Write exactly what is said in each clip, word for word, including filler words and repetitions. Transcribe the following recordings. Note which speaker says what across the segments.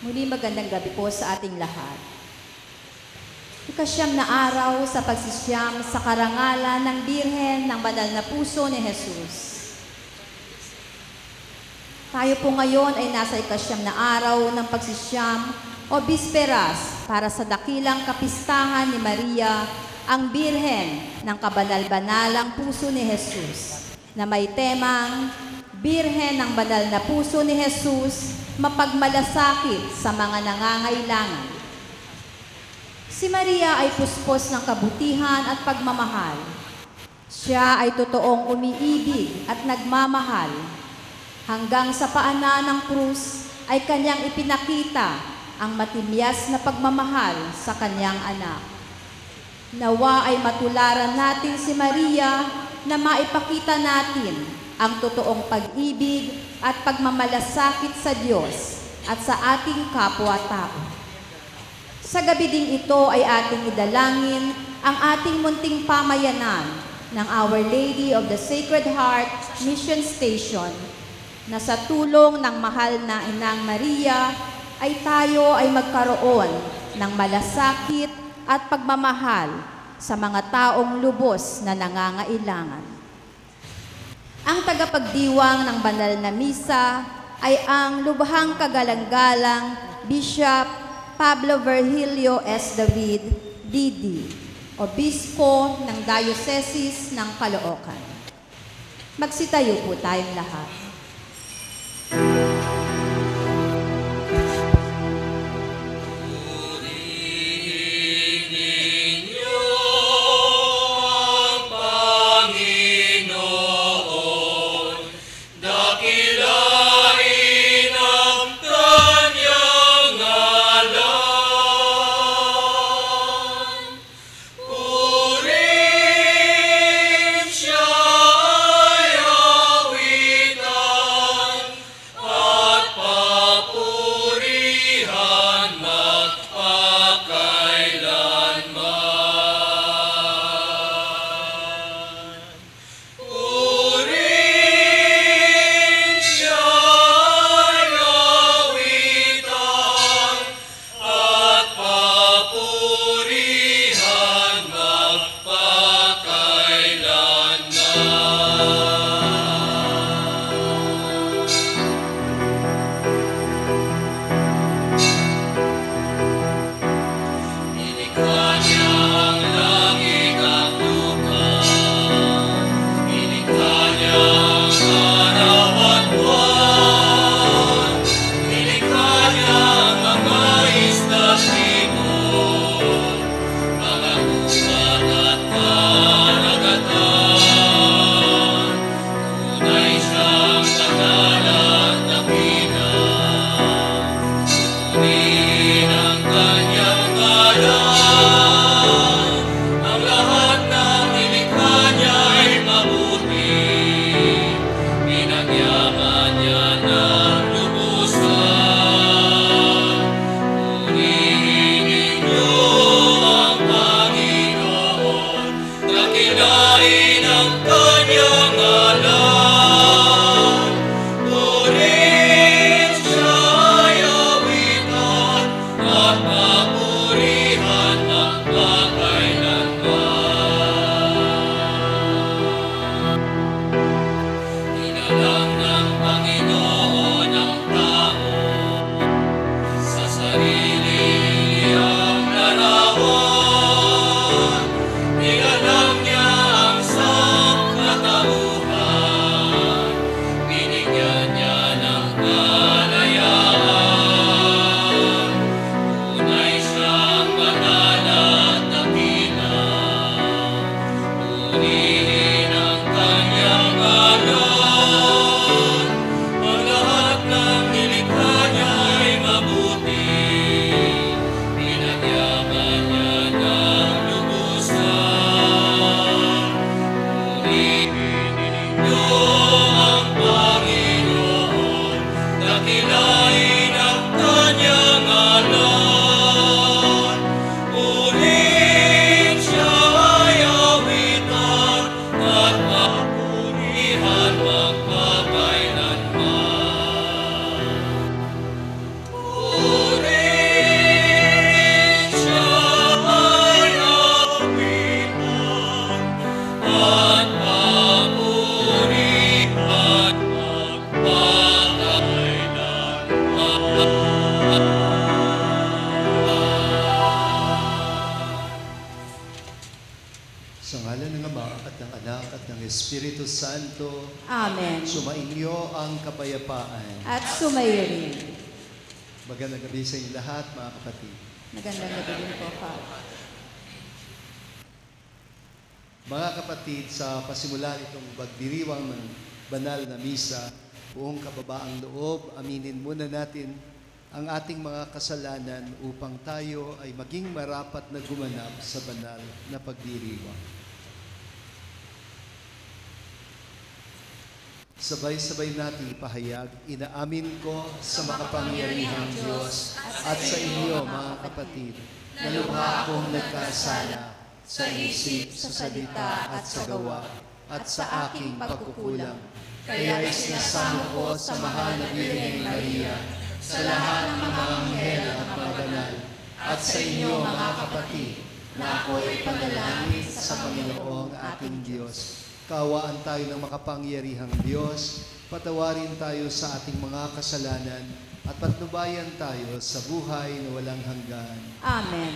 Speaker 1: Muli magandang gabi po sa ating lahat. Ikasyam na araw sa pagsisiyam sa karangalan ng Birhen ng Banal na Puso ni Jesus. Tayo po ngayon ay nasa ikasyam na araw ng pagsisiyam o bisperas para sa dakilang kapistahan ni Maria, ang Birhen ng Kabanal-Banalang Puso ni Jesus, na may temang Birhen ng Banal na Puso ni Jesus, mapagmalasakit sa mga nangangailangan. Si Maria ay puspos ng kabutihan at pagmamahal. Siya ay totoong umiibig at nagmamahal. Hanggang sa paanan ng krus ay kanyang ipinakita ang matimyas na pagmamahal sa kanyang anak. Nawa ay matularan natin si Maria na maipakita natin ang totoong pag-ibig at pagmamalasakit sa Diyos at sa ating kapwa-tao. Sa gabi ding ito ay ating idalangin ang ating munting pamayanan ng Our Lady of the Sacred Heart Mission Station, na sa tulong ng mahal na Inang Maria ay tayo ay magkaroon ng malasakit at pagmamahal sa mga taong lubos na nangangailangan. Ang tagapagdiwang ng banal na misa ay ang lubhang kagalang-galang Bishop Pablo Virgilio S. David, D D, Obispo ng Diocese ng Caloocan. Magsitayo po tayong lahat.
Speaker 2: Purihin siya ay awit. ng Espiritu Santo.
Speaker 1: Amen.
Speaker 2: Sumainyo ang kapayapaan.
Speaker 1: At sumayo rin.
Speaker 2: Magandang gabi sa inyo lahat, mga kapatid.
Speaker 1: Magandang gabi din po, Father.
Speaker 2: Mga kapatid, sa pasimula nitong pagdiriwang ng banal na misa, buong kababaang loob, aminin muna natin ang ating mga kasalanan upang tayo ay maging marapat na gumanap sa banal na pagdiriwang. Sabay-sabay nating ipahayag, inaamin ko sa makapangyarihang Diyos at sa inyo, mga kapatid, na lubha akong nagkasala sa isip, sa salita at sa gawa, at sa aking pagkukulang. Kaya isinasamo ko sa mahal na Birheng Maria, sa lahat ng mga anghel at mga banal, at sa inyo, mga kapatid, na ako'y panalangin sa Panginoong ating Diyos. Kaawaan tayo ng makapangyarihang Diyos, patawarin tayo sa ating mga kasalanan, at patnubayan tayo sa buhay na walang hanggan.
Speaker 1: Amen.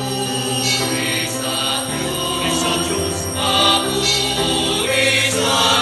Speaker 3: Sa Diyos, papuri sa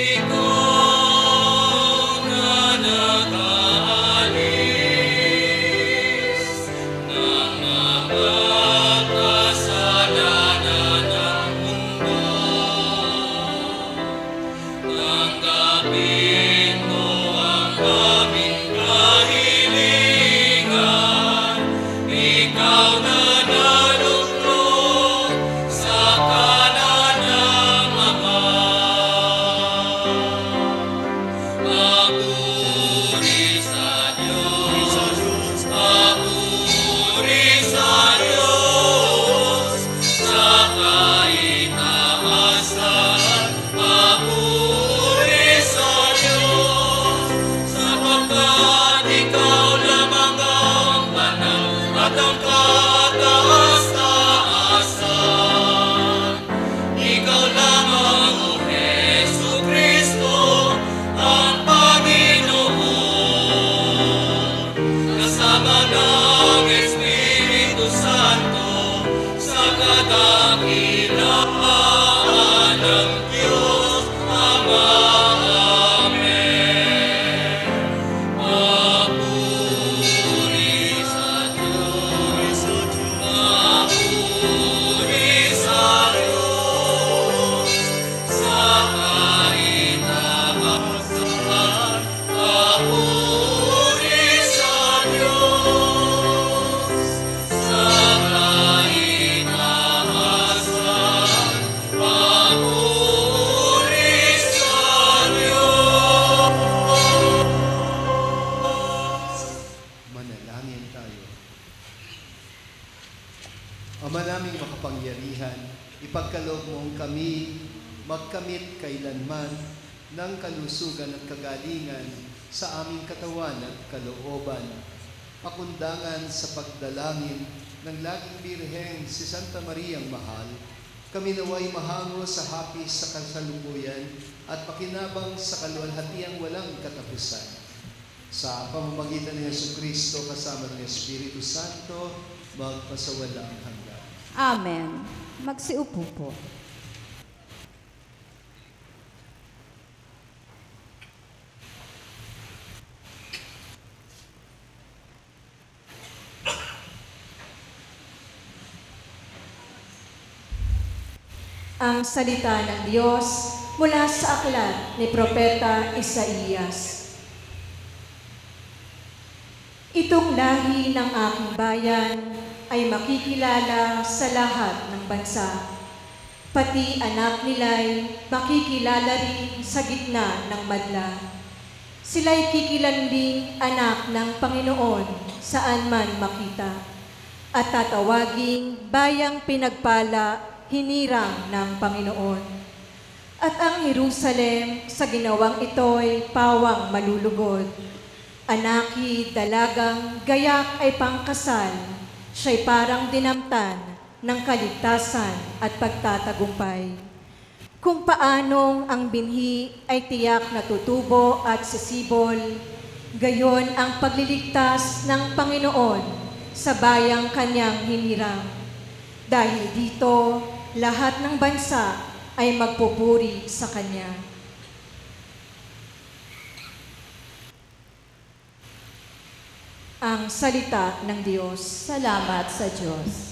Speaker 2: Ama naming makapangyarihan, ipagkaloob mong kami magkamit kailanman ng kalusugan at kagalingan sa aming katawan at kalooban. Pakundangan sa pagdalangin ng laging birheng si Santa Mariang Mahal, kami naway mahango sa hapis sa kasalukuyan at pakinabang sa kaluwalhatiang walang katapusan. Sa pamamagitan ni Jesucristo kasama ng Espiritu Santo, magpasawalang hanggan.
Speaker 1: Amen. Magsiupo po.
Speaker 3: Ang salita ng Diyos mula sa aklat ni Propeta Isaías. Itong lahi ng aking bayan ay makikilala sa lahat ng bansa. Pati anak nila'y makikilala rin sa gitna ng madla. Sila'y kikilanling anak ng Panginoon saan man makita. At tatawaging bayang pinagpala, hinirang ng Panginoon. At ang Jerusalem sa ginawang ito'y pawang malulugod. Anaki, dalagang, gayak ay pangkasal, siya'y parang dinamtan ng kaligtasan at pagtatagumpay. Kung paanong ang binhi ay tiyak na tutubo at sisibol, gayon ang pagliligtas ng Panginoon sa bayang kanyang hinirang. Dahil dito, lahat ng bansa ay magpupuri sa Kanya. Ang salita ng Diyos.
Speaker 1: Salamat sa Diyos.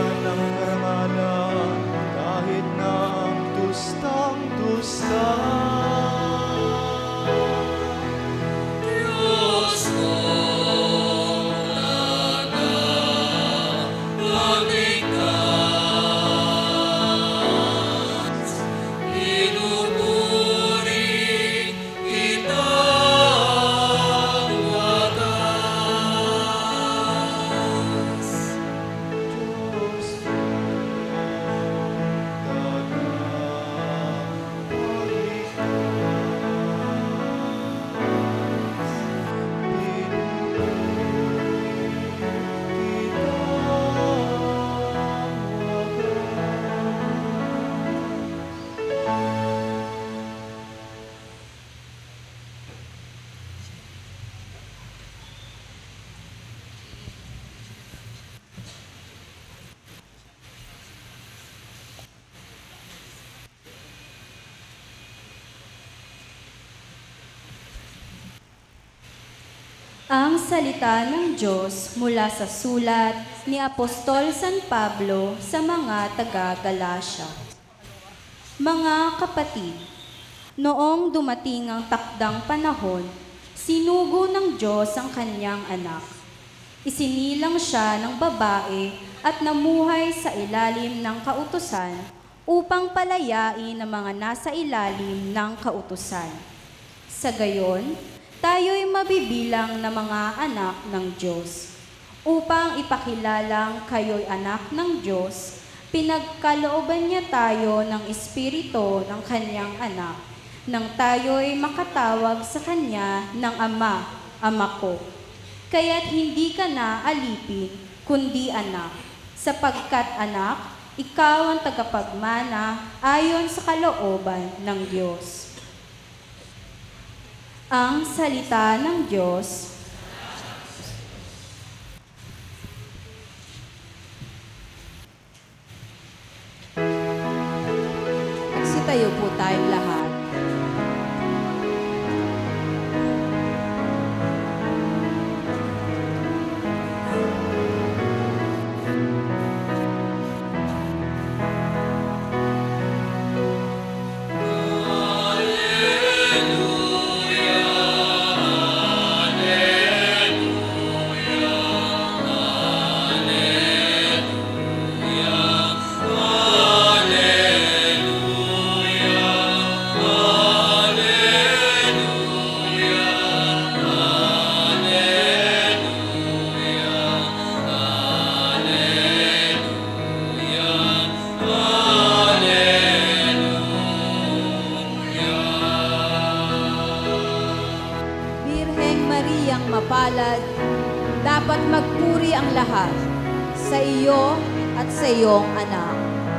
Speaker 4: Bigyan ng karangalan kahit na ang dustang dusta.
Speaker 5: Diyos ko, lada, pagligtas, pinupuri kita ang wagas.
Speaker 4: Diyos ko, lada,
Speaker 1: Ang salita ng Diyos mula sa sulat ni Apostol San Pablo sa mga taga-Galacia. Mga kapatid, noong dumating ang takdang panahon, sinugo ng Diyos ang kanyang anak. Isinilang siya ng babae at namuhay sa ilalim ng kautusan upang palayain ang mga nasa ilalim ng kautusan. Sa gayon, tayo'y mabibilang na mga anak ng Diyos. Upang ipakilalang kayo'y anak ng Diyos, pinagkalooban niya tayo ng Espiritu ng kanyang anak, nang tayo'y makatawag sa kanya ng Ama, Ama ko. Kaya't hindi ka na alipin, kundi anak, sapagkat anak, ikaw ang tagapagmana ayon sa kalooban ng Diyos. Ang salita ng Diyos. Magsitayo po tayong lahat. Mapalad, dapat magpuri ang lahat sa iyo at sa iyong anak.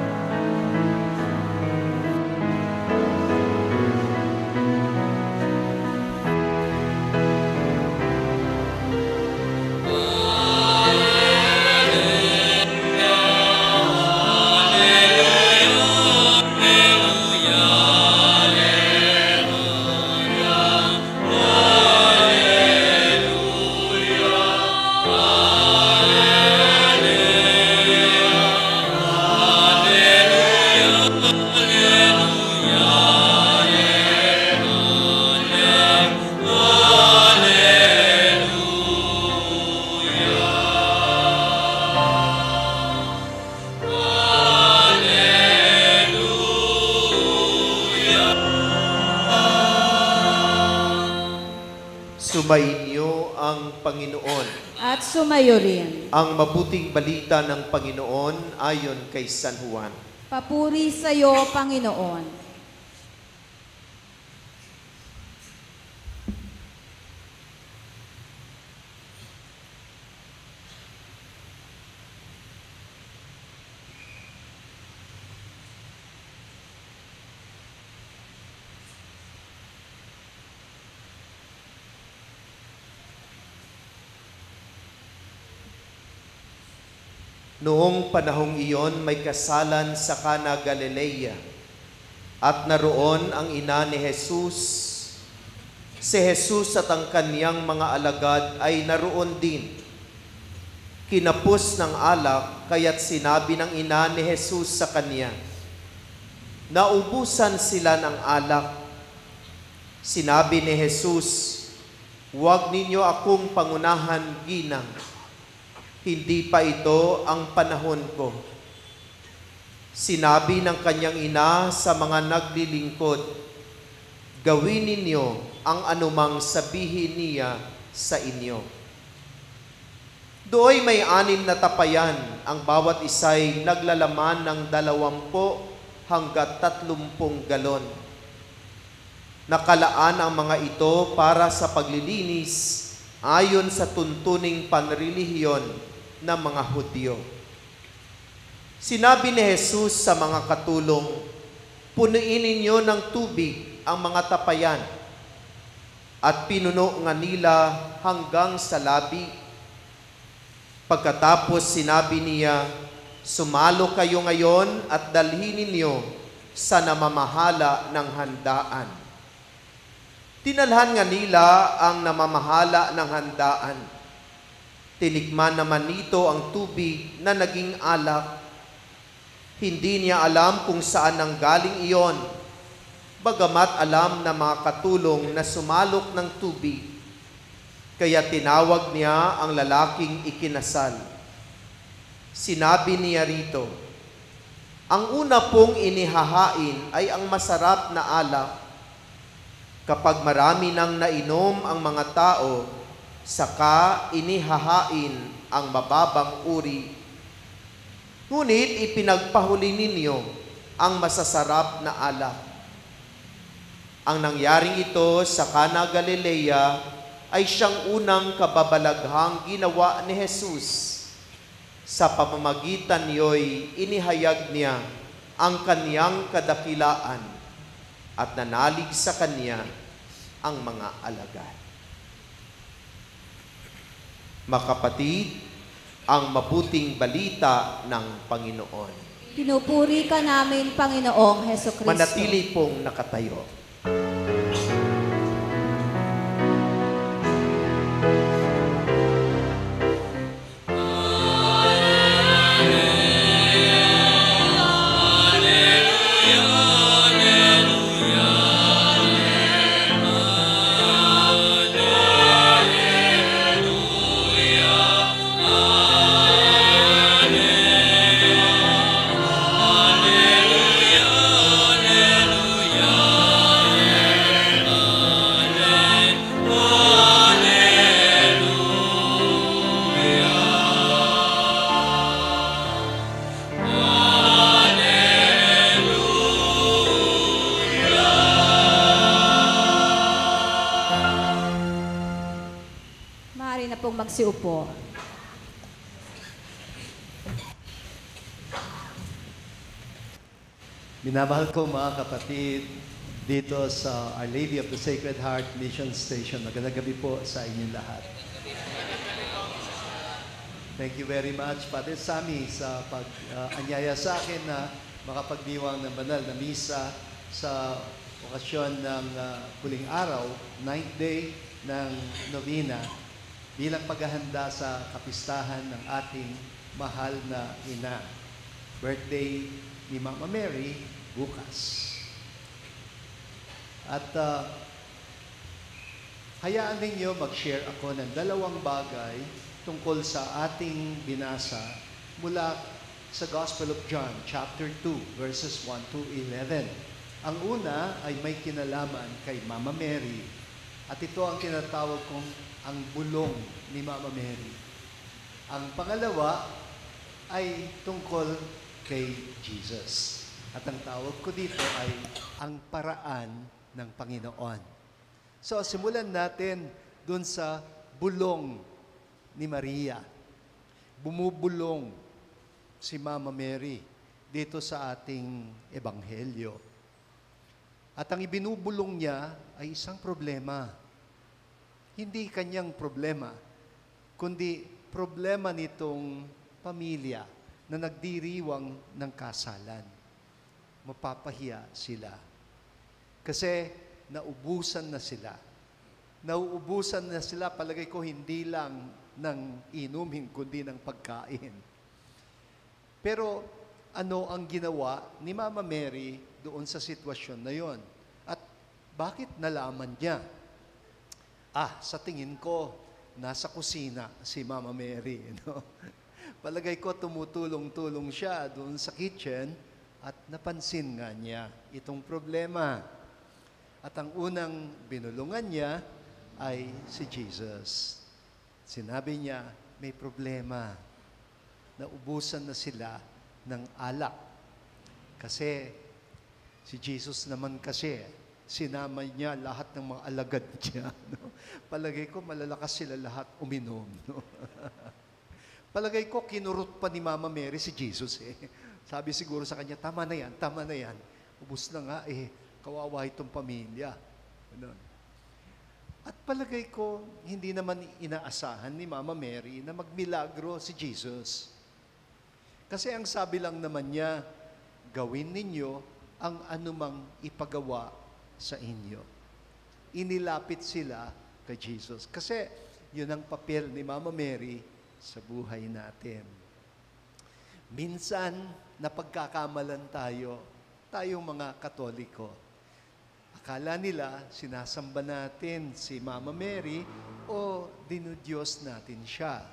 Speaker 2: Sumainyo ang Panginoon.
Speaker 1: At sumayo rin.
Speaker 2: Ang mabuting balita ng Panginoon ayon kay San Juan.
Speaker 1: Papuri sa iyo, Panginoon.
Speaker 2: Noong panahong iyon, may kasalan sa Cana Galilea, at naroon ang ina ni Jesus. Si Jesus at ang kaniyang mga alagad ay naroon din.
Speaker 6: Kinapos ng alak, kaya't sinabi ng ina ni Jesus sa kanya, naubusan sila ng alak. Sinabi ni Jesus, huwag ninyo akong pangunahan ginang. Hindi pa ito ang panahon ko. Sinabi ng kanyang ina sa mga naglilingkod, gawin ninyo ang anumang sabihin niya sa inyo. Dooy may anim na tapayan, ang bawat isa'y naglalaman ng dalawampu hanggat tatlumpung galon. Nakalaan ang mga ito para sa paglilinis ayon sa tuntuning panrelihiyon ng mga Hudyo. Sinabi ni Jesus sa mga katulong, punuin ninyo ng tubig ang mga tapayan, at pinuno nga nila hanggang sa labi. Pagkatapos sinabi niya, sumalo kayo ngayon at dalhin ninyo sa namamahala ng handaan. Tinalhan nga nila ang namamahala ng handaan. Tinikman naman nito ang tubig na naging alak. Hindi niya alam kung saan nanggaling iyon, bagamat alam na mga katulong na sumalok ng tubig. Kaya tinawag niya ang lalaking ikinasal. Sinabi niya rito, ang una pong inihahain ay ang masarap na alak. Kapag marami nang nainom ang mga tao, saka inihahain ang mababang uri. Ngunit ipinagpahuli ninyo ang masasarap na alak. Ang nangyaring ito sa Cana Galilea ay siyang unang kababalaghang ginawa ni Jesus. Sa pamamagitan niyo'y inihayag niya ang kaniyang kadakilaan at nanalig sa kanya ang mga alagad. Makapatid, ang mabuting balita ng Panginoon.
Speaker 1: Pinupuri ka namin, Panginoong Hesukristo.
Speaker 6: Manatili pong nakatayo.
Speaker 1: Maaari na pong magsiupo.
Speaker 2: Minamahal ko mga kapatid dito sa Our Lady of the Sacred Heart Mission Station. Magandang gabi po sa inyong lahat. Thank you very much, Father Sammy, sa pag-anyaya uh, sa akin na makapagdiwang ng banal na misa sa okasyon ng uh, huling araw, ninth day ng novena, bilang paghahanda sa kapistahan ng ating mahal na ina. Birthday ni Mama Mary bukas. At uh, hayaan ninyo mag-share ako ng dalawang bagay tungkol sa ating binasa mula sa Gospel of John, chapter two, verses one to eleven. Ang una ay may kinalaman kay Mama Mary. At ito ang tinatawag kong ang bulong ni Mama Mary. Ang pangalawa ay tungkol kay Jesus. At ang tawag ko dito ay ang paraan ng Panginoon. So, simulan natin dun sa bulong ni Maria. Bumubulong si Mama Mary dito sa ating ebanghelyo. At ang ibinubulong niya ay isang problema. Hindi kanyang problema, kundi problema nitong pamilya na nagdiriwang ng kasalan. Mapapahiya sila. Kasi nauubusan na sila. Nauubusan na sila, palagay ko, hindi lang ng inumin, kundi ng pagkain. Pero ano ang ginawa ni Mama Mary doon sa sitwasyon na yon? At bakit nalaman niya? Ah, sa tingin ko, nasa kusina si Mama Mary. No? Palagay ko tumutulong-tulong siya doon sa kitchen at napansin nga niya itong problema. At ang unang binulungan niya ay si Jesus. Sinabi niya, may problema. Naubusan na sila ng alak. Kasi si Jesus naman kasi, sinama niya lahat ng mga alagad niya. No? Palagay ko, malalakas sila lahat uminom. No? Palagay ko, kinurot pa ni Mama Mary si Jesus. Eh. Sabi siguro sa kanya, tama na yan, tama na yan. Ubus na nga, eh, kawawa itong pamilya. Ganun. At palagay ko, hindi naman inaasahan ni Mama Mary na magmilagro si Jesus. Kasi ang sabi lang naman niya, gawin ninyo ang anumang ipagawa sa inyo. Inilapit sila kay Jesus. Kasi yun ang papel ni Mama Mary sa buhay natin. Minsan, napagkakamalan tayo, tayong mga Katoliko. Akala nila, sinasamba natin si Mama Mary o dinudiyos natin siya.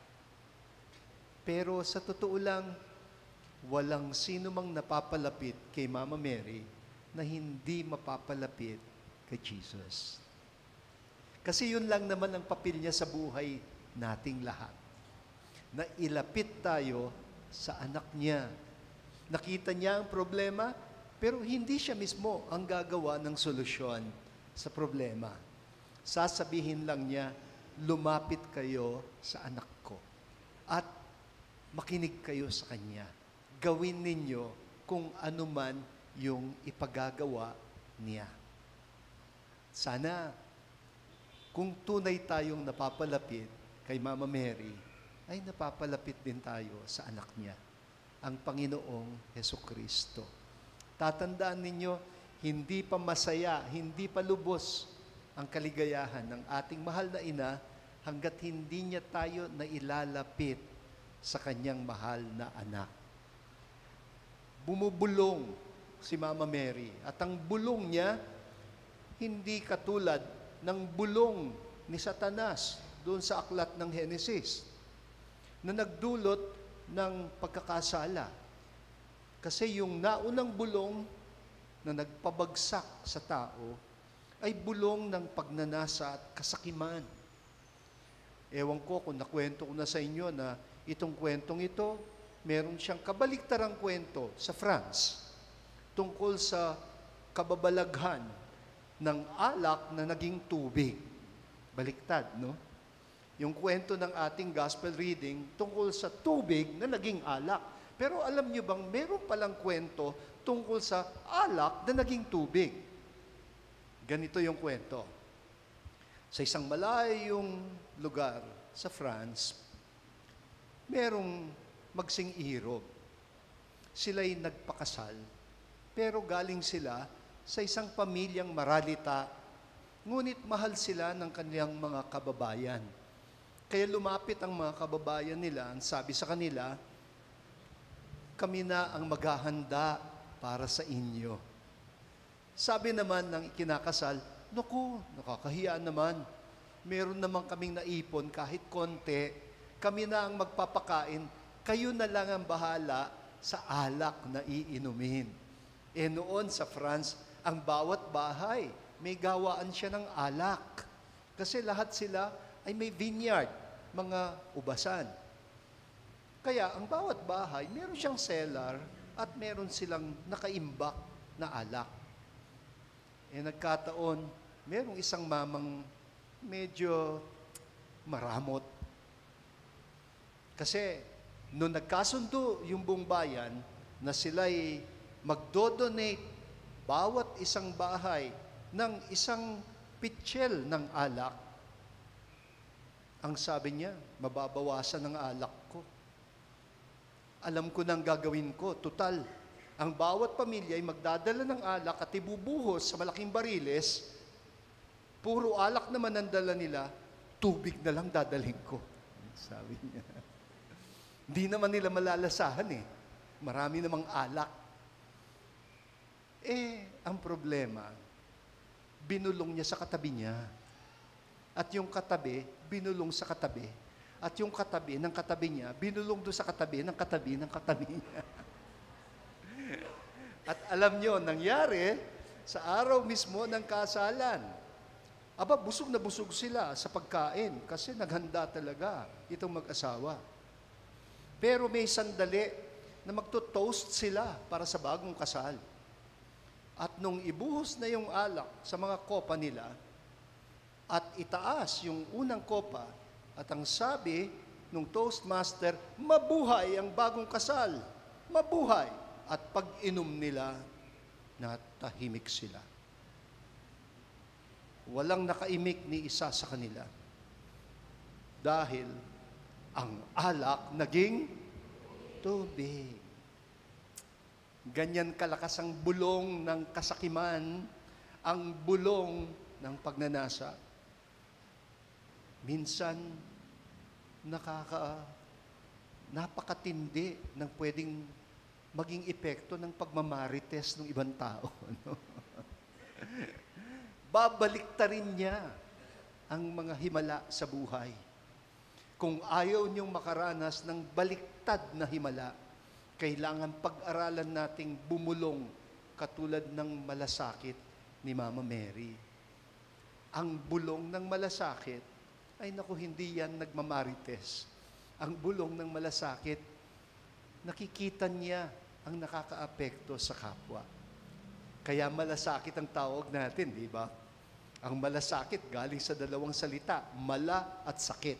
Speaker 2: Pero sa totoo lang, walang sino mang napapalapit kay Mama Mary na hindi mapapalapit kay Jesus. Kasi yun lang naman ang papel niya sa buhay nating lahat. Na ilapit tayo sa anak niya. Nakita niya ang problema, pero hindi siya mismo ang gagawa ng solusyon sa problema. Sasabihin lang niya, lumapit kayo sa anak ko at makinig kayo sa kanya. Gawin ninyo kung ano man yung ipagagawa niya. Sana, kung tunay tayong napapalapit kay Mama Mary, ay napapalapit din tayo sa anak niya, ang Panginoong Hesukristo. Tatandaan ninyo, hindi pa masaya, hindi pa lubos ang kaligayahan ng ating mahal na ina hanggat hindi niya tayo nailalapit sa kanyang mahal na anak. Bumubulong si Mama Mary at ang bulong niya hindi katulad ng bulong ni Satanas doon sa aklat ng Henesis na nagdulot ng pagkakasala. Kasi yung naunang bulong na nagpabagsak sa tao ay bulong ng pagnanasa at kasakiman. Ewan ko kung nakwento ko na sa inyo na itong kwentong ito, meron siyang kabaliktarang kwento sa France tungkol sa kababalaghan ng alak na naging tubig. Baliktad, no? Yung kwento ng ating gospel reading tungkol sa tubig na naging alak. Pero alam niyo bang meron palang kwento tungkol sa alak na naging tubig? Ganito yung kwento. Sa isang malayong lugar sa France, merong magsing-irog. Sila'y nagpakasal, pero galing sila sa isang pamilyang maralita, ngunit mahal sila ng kanilang mga kababayan. Kaya lumapit ang mga kababayan nila, ang sabi sa kanila, kami na ang maghahanda para sa inyo. Sabi naman ng kinakasal, naku, nakakahiya naman. Meron naman kaming naipon kahit konti. Kami na ang magpapakain. Kayo na lang ang bahala sa alak na iinumin. E noon sa France, ang bawat bahay, may gawaan siya ng alak. Kasi lahat sila ay may vineyard, mga ubasan. Kaya ang bawat bahay, meron siyang cellar at meron silang nakaimbak na alak. E nagkataon, merong isang mamang medyo maramot. Kasi noong nagkasundo yung buong bayan na sila'y magdodonate bawat isang bahay ng isang pitsyel ng alak, ang sabi niya, mababawasan ng alak ko. Alam ko nang gagawin ko. Tutal, ang bawat pamilya ay magdadala ng alak at ibubuhos sa malaking bariles. Puro alak naman ang dala nila, tubig na lang dadalhin ko.
Speaker 7: sabi niya. Hindi naman nila malalasahan eh. Marami namang alak. Eh, ang problema, binulong niya sa katabi niya. At yung katabi, binulong sa katabi. At yung katabi ng katabi niya, binulong doon sa katabi ng katabi ng katabi niya. At alam niyo, nangyari sa araw mismo ng kasalan. Aba, busog na busog sila sa pagkain kasi naghanda talaga itong mag-asawa. Pero may sandali na magto-toast sila para sa bagong kasal. At nung ibuhos na yung alak sa mga kopa nila, at itaas yung unang kopa, at ang sabi nung toastmaster, mabuhay ang bagong kasal. Mabuhay. At pag inom nila, natahimik sila. Walang nakaimik ni isa sa kanila. Dahil ang alak naging tubig. Ganyan kalakas ang bulong ng kasakiman, ang bulong ng pagnanasa. Minsan, nakaka, napakatindi ng pwedeng maging epekto ng pagmamarites ng ibang tao. No? Babalik ta rin niya ang mga himala sa buhay. Kung ayaw niyong makaranas ng baliktad na himala, kailangan pag-aralan nating bumulong katulad ng malasakit ni Mama Mary. Ang bulong ng malasakit, ay naku, hindi yan nagmamarites. Ang bulong ng malasakit, nakikita niya ang nakakaapekto sa kapwa. Kaya malasakit ang tawag natin, di ba? Ang malasakit galing sa dalawang salita, mala at sakit.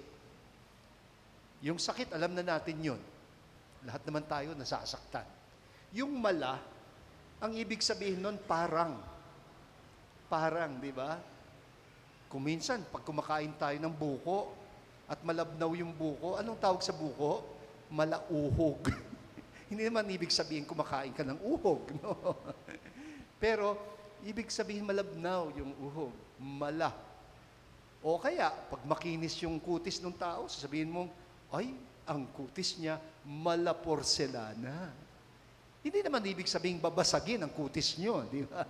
Speaker 7: Yung sakit, alam na natin yun. Lahat naman tayo nasasaktan. Yung mala, ang ibig sabihin nun, parang. Parang, di ba? Kung minsan, pag kumakain tayo ng buko, at malabnaw yung buko, anong tawag sa buko? Malauhog. Hindi naman ibig sabihin kumakain ka ng uhog. No? Pero, ibig sabihin malabnaw yung uhog. Mala. O kaya, pag makinis yung kutis ng tao, sasabihin mong, ay, ang kutis niya, mala porselana. Hindi naman ibig sabihin babasagin ang kutis niyo, di ba?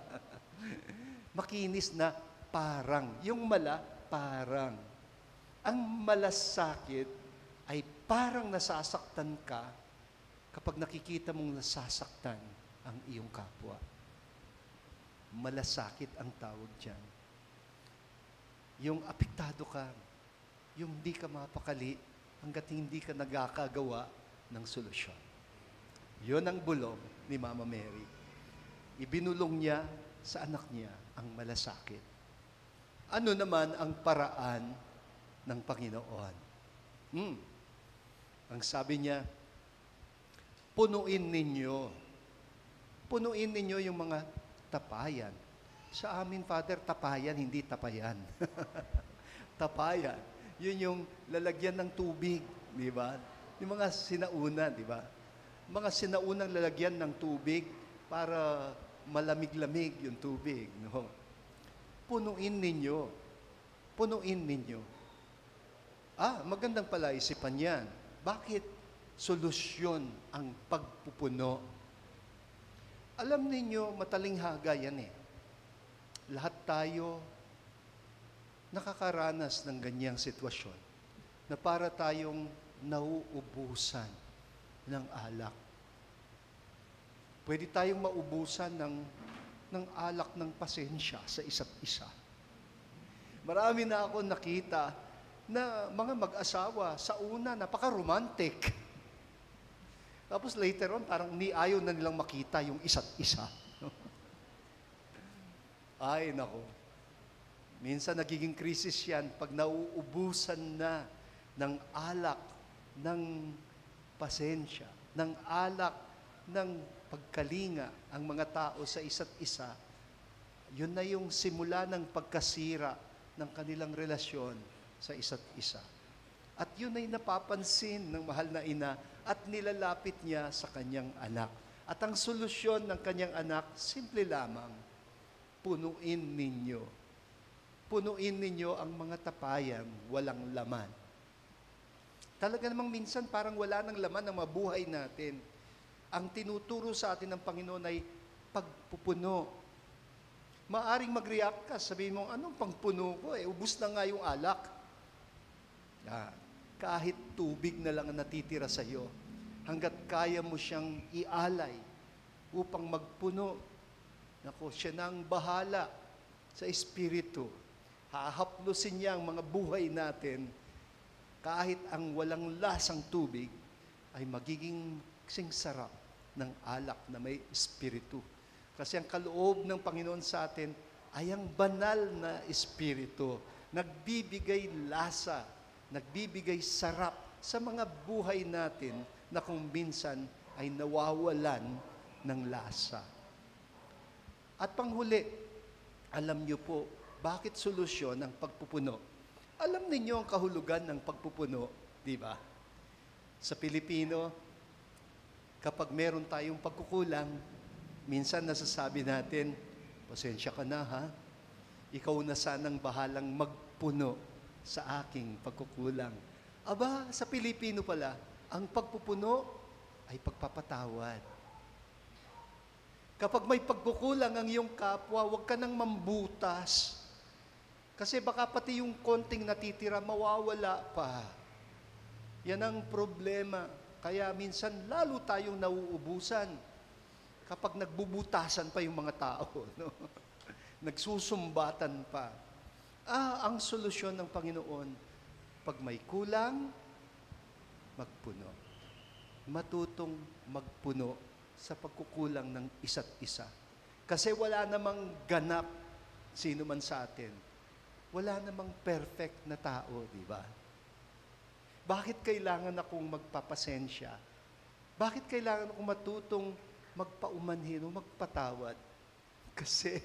Speaker 7: Makinis na parang. Yung mala, parang. Ang malasakit ay parang nasasaktan ka kapag nakikita mong nasasaktan ang iyong kapwa. Malasakit ang tawag dyan. Yung apektado ka, yung hindi ka mapakali hanggat hindi ka nagkakagawa ng solusyon. Yun ang bulong ni Mama Mary. Ibinulong niya sa anak niya ang malasakit. Ano naman ang paraan ng Panginoon? Hmm. Ang sabi niya, punuin ninyo. Punuin ninyo yung mga tapayan. Sa amin, Father, tapayan, hindi tapayan. Tapayan. Yun yung lalagyan ng tubig, di ba? Yung mga sinauna, di ba? Mga sinaunang lalagyan ng tubig para malamig-lamig yung tubig. No? Punuin ninyo. Punuin ninyo. Ah, magandang palaisipan yan. Bakit solusyon ang pagpupuno? Alam ninyo, matalinghaga yan eh. Lahat tayo nakakaranas ng ganyang sitwasyon na para tayong nauubusan ng alak. Pwede tayong maubusan ng, ng alak ng pasensya sa isa't isa. Marami na ako nakita na mga mag-asawa sa una, napaka-romantic. Tapos later on, parang ni ayaw na nilang makita yung isa't isa. Ay, nako. Minsan nagiging krisis yan pag nauubusan na ng alak, ng pasensya, ng alak, ng pagkalinga ang mga tao sa isa't isa. Yun na yung simula ng pagkasira ng kanilang relasyon sa isa't isa. At yun ay napapansin ng mahal na ina at nilalapit niya sa kanyang anak. At ang solusyon ng kanyang anak, simple lamang, punuin ninyo. Punuin ninyo ang mga tapayang walang laman. Talaga namang minsan parang wala nang laman ang mabuhay natin. Ang tinuturo sa atin ng Panginoon ay pagpupuno. Maaring mag-react ka, sabihin mo, anong pangpuno ko eh, ubus na nga yung alak. Ah, kahit tubig na lang ang natitira sa iyo, hanggat kaya mo siyang ialay upang magpuno. Nako, siya na ang bahala sa Espiritu. Hahaplusin niya ang mga buhay natin. Kahit ang walang lasang tubig ay magiging kasing sarap ng alak na may Espiritu. Kasi ang kaloob ng Panginoon sa atin ay ang banal na Espiritu. Nagbibigay lasa, nagbibigay sarap sa mga buhay natin na kung minsan ay nawawalan ng lasa. At panghuli, alam niyo po, bakit solusyon ang pagpupuno? Alam ninyo ang kahulugan ng pagpupuno, di ba? Sa Pilipino, kapag meron tayong pagkukulang, minsan nasasabi natin, pasensya ka na ha, ikaw na sanang bahalang magpuno sa aking pagkukulang. Aba, sa Pilipino pala, ang pagpupuno ay pagpapatawad. Kapag may pagkukulang ang iyong kapwa, huwag ka nang mambutas. Kasi baka pati yung konting natitira, mawawala pa. Yan ang problema. Kaya minsan lalo tayong nauubusan kapag nagbubutasan pa yung mga tao. No? Nagsusumbatan pa. Ah, ang solusyon ng Panginoon, pag may kulang, magpuno. Matutong magpuno sa pagkukulang ng isa't isa. Kasi wala namang ganap sino man sa atin. Wala namang perfect na tao, di ba? Bakit kailangan akong magpapasensya? Bakit kailangan akong matutong magpaumanhin o magpatawad? Kasi,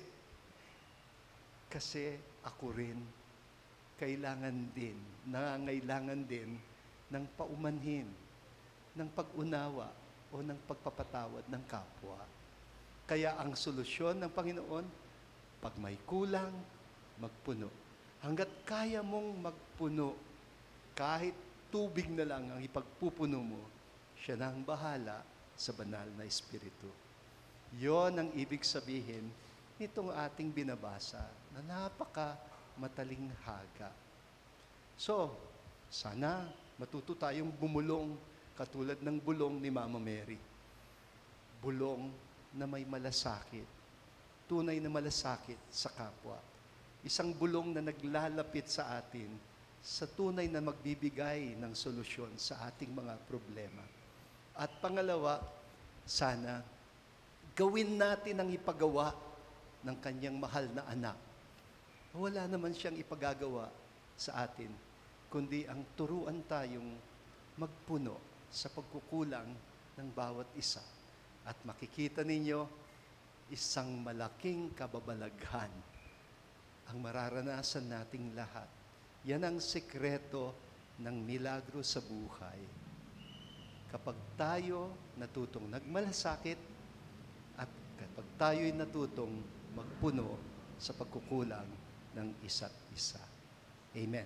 Speaker 7: kasi ako rin kailangan din, nangangailangan din ng paumanhin, ng pag-unawa, o ng pagpapatawad ng kapwa. Kaya ang solusyon ng Panginoon, pag may kulang, magpuno. Hanggat kaya mong magpuno, kahit tubig na lang ang ipagpupuno mo, siya na ang bahala sa banal na Espiritu. Yon ang ibig sabihin nitong ating binabasa na napaka matalinghaga. So, sana matuto tayong bumulong katulad ng bulong ni Mama Mary. Bulong na may malasakit. Tunay na malasakit sa kapwa. Isang bulong na naglalapit sa atin sa tunay na magbibigay ng solusyon sa ating mga problema. At pangalawa, sana gawin natin ang ipagawa ng kanyang mahal na anak. Wala naman siyang ipagagawa sa atin, kundi ang turuan tayong magpuno sa pagkukulang ng bawat isa. At makikita ninyo, isang malaking kababalaghan ang mararanasan nating lahat. Yan ang sekreto ng milagro sa buhay. Kapag tayo natutong nagmalasakit at kapag tayo'y natutong magpuno sa pagkukulang ng isa't isa. Amen.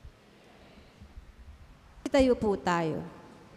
Speaker 1: Tayo po tayo.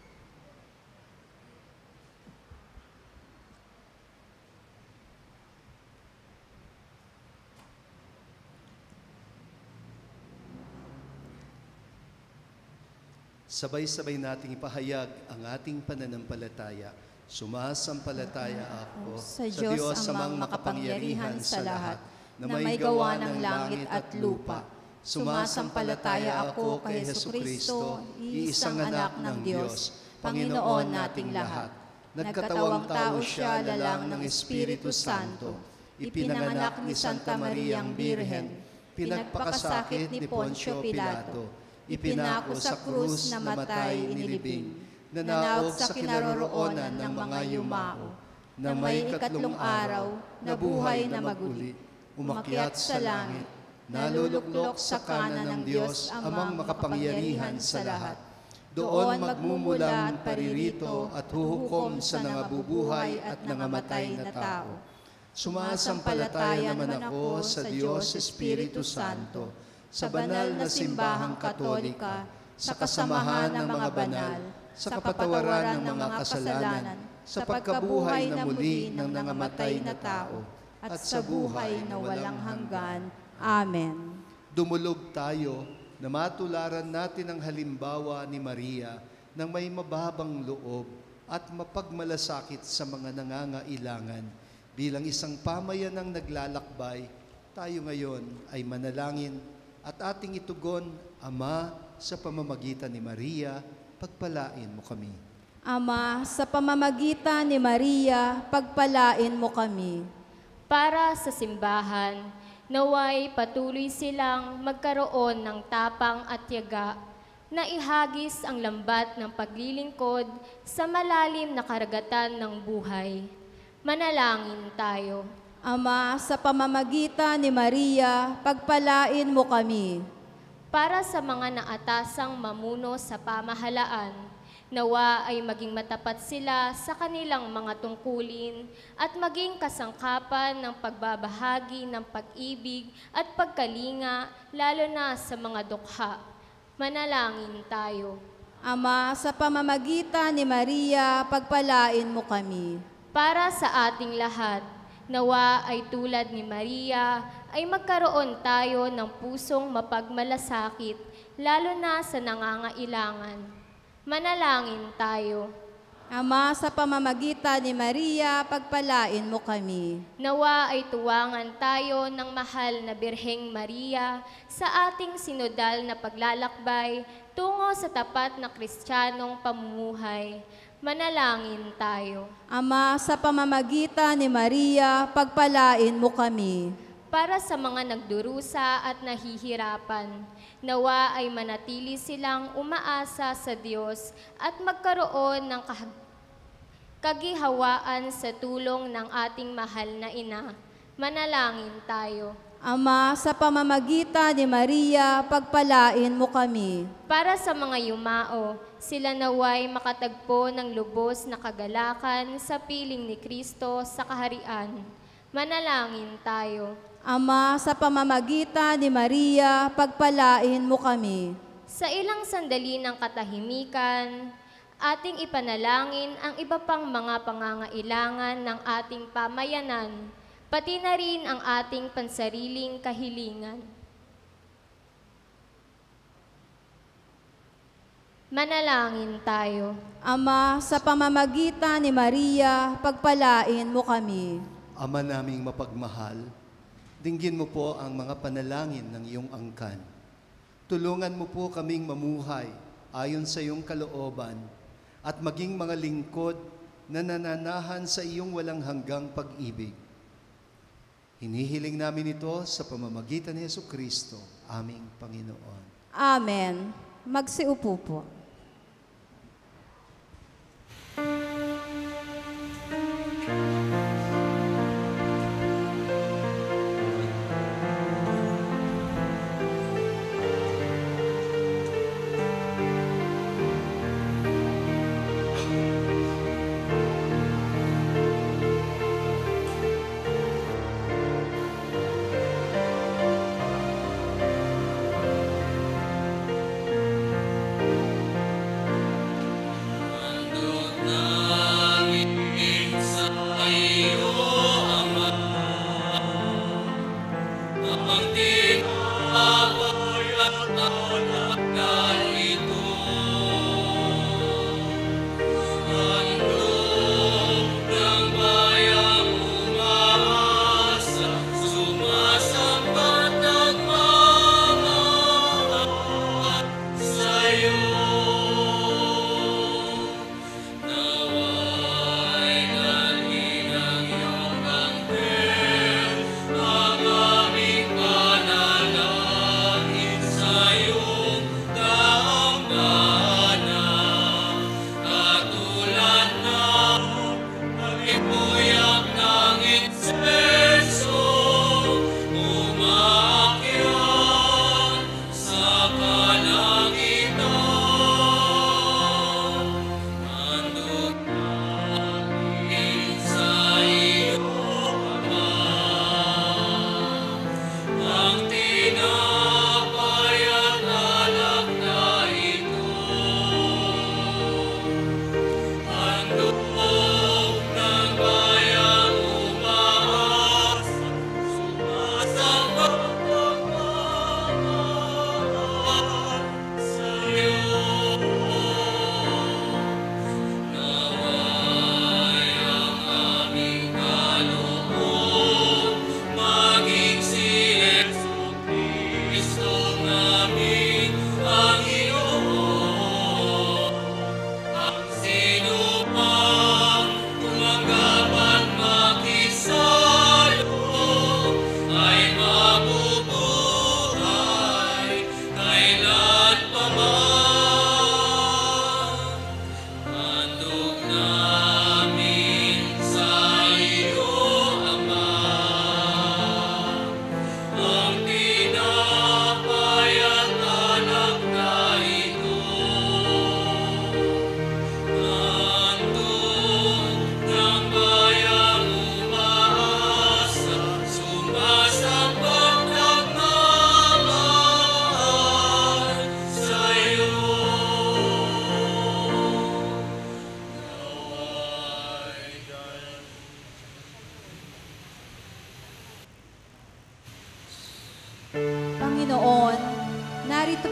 Speaker 2: Sabay-sabay nating ipahayag ang ating pananampalataya. Sumasampalataya ako
Speaker 1: Sa Diyos amang makapangyarihan sa lahat, na may gawa ng langit at lupa. Sumasampalataya ako kay Jesucristo, iisang anak ng Diyos, Panginoon nating lahat. Nagkatawang tao siya lalang ng Espiritu Santo. Ipinanganak ni Santa Mariang Birhen. Pinagpakasakit ni Poncio Pilato. Ipinako sa krus na matay inilibing, nanaog sa kinaroroonan ng mga yumao, na may ikatlong araw, nabuhay na maguli, umakyat sa langit, naluluklok sa kanan ng Diyos amang makapangyarihan sa lahat. Doon magmumula at paririto at huhukom sa nangabubuhay at nangamatay na tao. Sumasampalataya naman ako sa Diyos Espiritu Santo, sa banal na simbahang katolika,
Speaker 2: sa kasamahan ng mga banal, sa kapatawaran ng mga kasalanan, sa pagkabuhay na muli ng nangamatay na tao, at sa buhay na walang hanggan.
Speaker 1: Amen.
Speaker 7: Dumulog tayo na matularan natin ang halimbawa ni Maria ng may mababang loob at mapagmalasakit sa mga nangangailangan. Bilang isang pamayanang naglalakbay, tayo ngayon ay manalangin at ating itugon, Ama, sa pamamagitan ni Maria, pagpalain mo kami.
Speaker 1: Ama, sa pamamagitan ni Maria, pagpalain mo kami.
Speaker 8: Para sa simbahan, naway patuloy silang magkaroon ng tapang at tiyaga na ihagis ang lambat ng paglilingkod sa malalim na karagatan ng buhay. Manalangin tayo.
Speaker 1: Ama, sa pamamagitan ni Maria, pagpalain mo kami.
Speaker 8: Para sa mga naatasang mamuno sa pamahalaan, nawa ay maging matapat sila sa kanilang mga tungkulin at maging kasangkapan ng pagbabahagi ng pag-ibig at pagkalinga, lalo na sa mga dukha. Manalangin tayo.
Speaker 1: Ama, sa pamamagitan ni Maria, pagpalain mo kami.
Speaker 8: Para sa ating lahat, nawa ay tulad ni Maria, ay magkaroon tayo ng pusong mapagmalasakit, lalo na sa nangangailangan. Manalangin tayo.
Speaker 1: Ama, sa pamamagitan ni Maria, pagpalain mo kami.
Speaker 8: Nawa ay tuwangan tayo ng mahal na Birheng Maria sa ating sinodal na paglalakbay tungo sa tapat na Kristiyanong pamumuhay. Manalangin tayo.
Speaker 1: Ama, sa pamamagitan ni Maria, pagpalain mo kami.
Speaker 8: Para sa mga nagdurusa at nahihirapan, nawa ay manatili silang umaasa sa Diyos at magkaroon ng kah- kagihawaan sa tulong ng ating mahal na Ina. Manalangin tayo.
Speaker 1: Ama, sa pamamagitan ni Maria, pagpalain mo kami.
Speaker 8: Para sa mga yumao, sila naway makatagpo ng lubos na kagalakan sa piling ni Kristo sa kaharian. Manalangin tayo.
Speaker 1: Ama, sa pamamagitan ni Maria, pagpalain mo kami.
Speaker 8: Sa ilang sandali ng katahimikan, ating ipanalangin ang iba pang mga pangangailangan ng ating pamayanan, pati na rin ang ating pansariling kahilingan. Manalangin tayo.
Speaker 1: Ama, sa pamamagitan ni Maria, pagpalain mo kami.
Speaker 7: Ama naming mapagmahal, dinggin mo po ang mga panalangin ng iyong angkan. Tulungan mo po kaming mamuhay ayon sa iyong kalooban at maging mga lingkod na nananahan sa iyong walang hanggang pag-ibig. Hinihiling namin ito sa pamamagitan ni Jesucristo, aming Panginoon.
Speaker 1: Amen. Magsiupo po.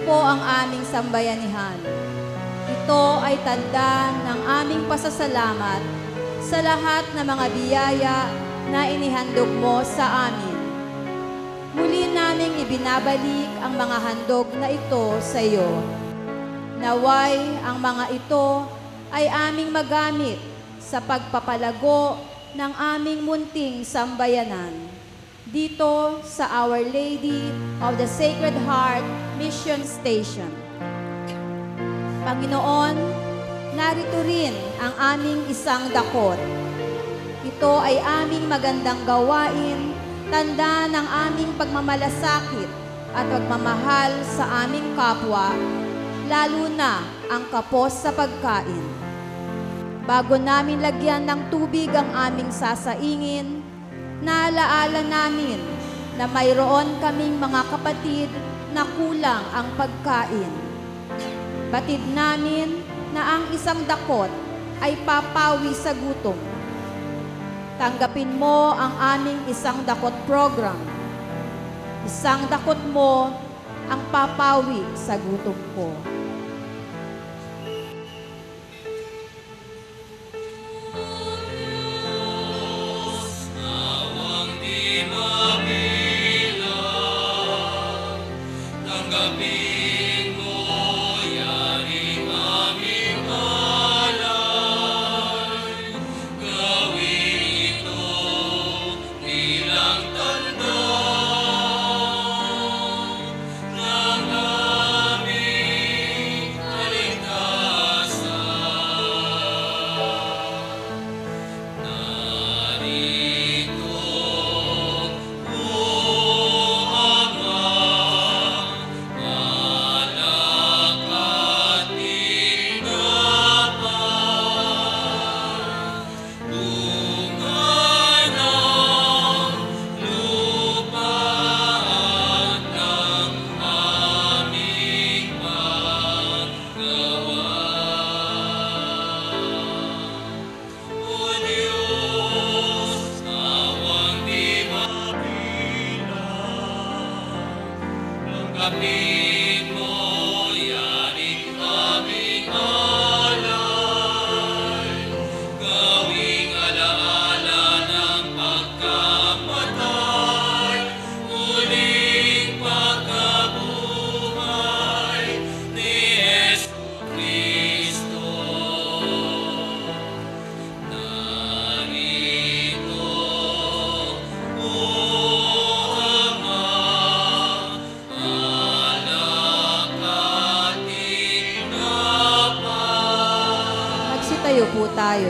Speaker 1: po ang aming sambayanihan. Ito ay tanda ng aming pasasalamat sa lahat ng mga biyaya na inihandog mo sa amin. Muli naming ibinabalik ang mga handog na ito sa iyo. Naway ang mga ito ay aming magamit sa pagpapalago ng aming munting sambayanan dito sa Our Lady of the Sacred Heart Mission Station. Panginoon, narito rin ang aming isang dakot. Ito ay aming magandang gawain, tanda ng aming pagmamalasakit at pagmamahal sa aming kapwa, lalo na ang kapos sa pagkain. Bago namin lagyan ng tubig ang aming sasaingin, naalaala namin na mayroon kaming mga kapatid na kulang ang pagkain. Batid namin na ang isang dakot ay papawi sa gutom. Tanggapin mo ang aming isang dakot program. Isang dakot mo ang papawi sa gutom ko. Tayo po tayo.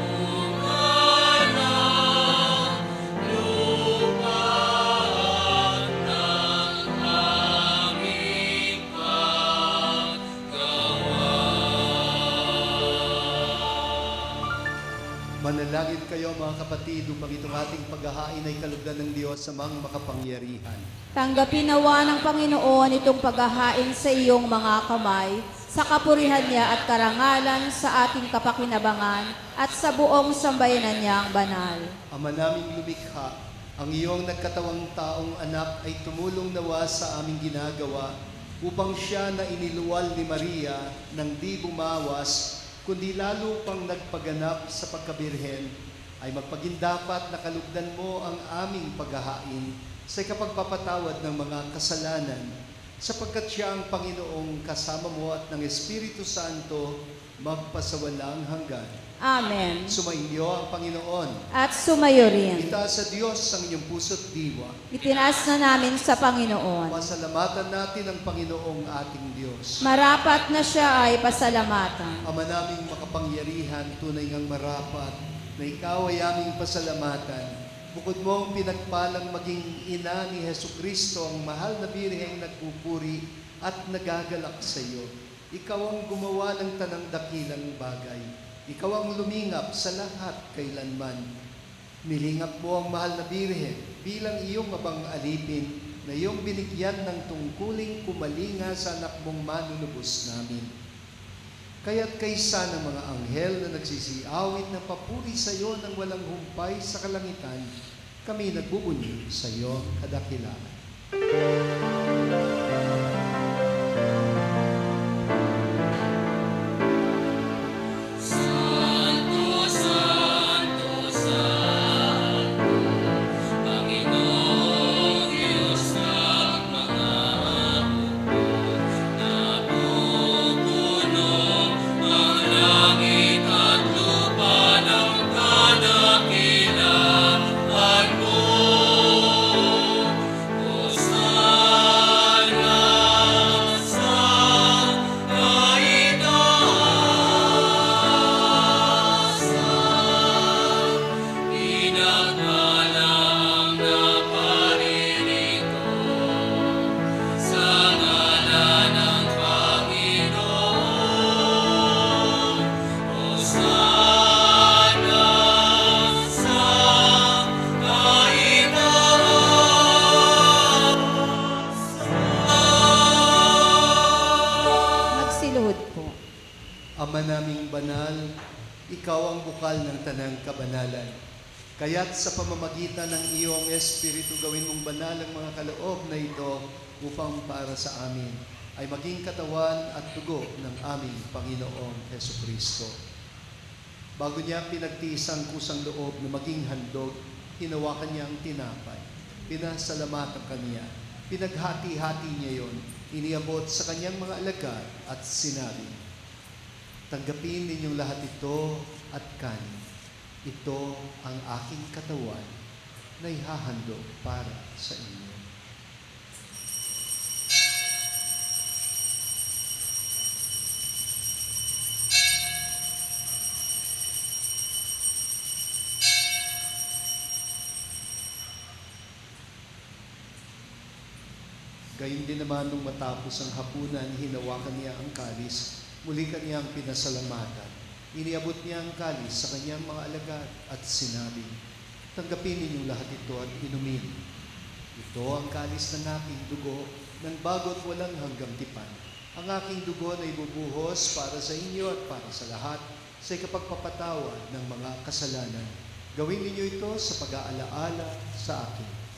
Speaker 7: Manalangin kayo mga kapatid upang itong ating paghahain ay kalugdan ng Diyos sa mga makapangyarihan.
Speaker 1: Tanggapin nawa ng Panginoon itong paghahain sa iyong mga kamay, sa kapurihan niya at karangalan sa ating kapakinabangan at sa buong sambayanan niyang banal.
Speaker 7: Ama naming lumikha, ang iyong nagkatawang taong anak ay tumulong nawa sa aming ginagawa upang siya na iniluwal ni Maria nang di bumawas, kundi lalo pang nagpaganap sa pagkabirhen, ay magpagindapat na kalugdan mo ang aming paghahain sa kapagpapatawad ng mga kasalanan, sapagkat siya ang Panginoong kasama mo at ng Espiritu Santo magpasawalang hanggan.
Speaker 1: Amen.
Speaker 7: Sumainyo ang Panginoon.
Speaker 1: At sumayo rin.
Speaker 7: Itaas sa Diyos ang inyong puso't diwa.
Speaker 1: Itinaas na namin sa Panginoon.
Speaker 7: Pasalamatan natin ang Panginoong ating Diyos.
Speaker 1: Marapat na siya ay pasalamatan.
Speaker 7: Ama naming makapangyarihan, tunay ngang marapat na ikaw ay aming pasalamatan. Bukod mo ang pinagpalang maging ina ni Jesucristo, ang mahal na birheng nagpupuri at nagagalak sa iyo. Ikaw ang gumawa ng tanang dakilang bagay. Ikaw ang lumingap sa lahat kailanman. Nilingap mo ang mahal na birhen bilang iyong abang alipin na iyong binigyan ng tungkuling kumalinga sa anak mong manunubos namin. Kaya't kaysa ng mga anghel na nagsisiawit na papuri sa iyo ng walang humpay sa kalangitan, kami nagbubunyi sa iyo kadakilaan. bukal ng tanang kabanalan. Kaya't sa pamamagitan ng iyong Espiritu, gawin mong banal ang mga kaloob na ito upang para sa amin ay maging katawan at dugo ng aming Panginoong Hesukristo. Bago niya pinagtiis ang kusang loob na maging handog, hinawakan niya ang tinapay. Pinasalamatan kaniya. Pinaghati-hati niya yon. Iniabot sa kanyang mga alagad at sinabi, "Tanggapin ninyong lahat ito at kanin. Ito ang aking katawan na ihahandog para sa inyo." Gayun din naman nung matapos ang hapunan, hinawakan niya ang kalis, muli kaniyang pinasalamatan. Iniabot niya ang kalis sa kanyang mga alagad at sinabi, "Tanggapin ninyong lahat ito at inumin. Ito ang kalis ng aking dugo, ng bago't walang hanggang tipan. Ang aking dugo na ibubuhos para sa inyo at para sa lahat sa ikapagpapatawad ng mga kasalanan. Gawin ninyo ito sa pag-aalaala sa akin."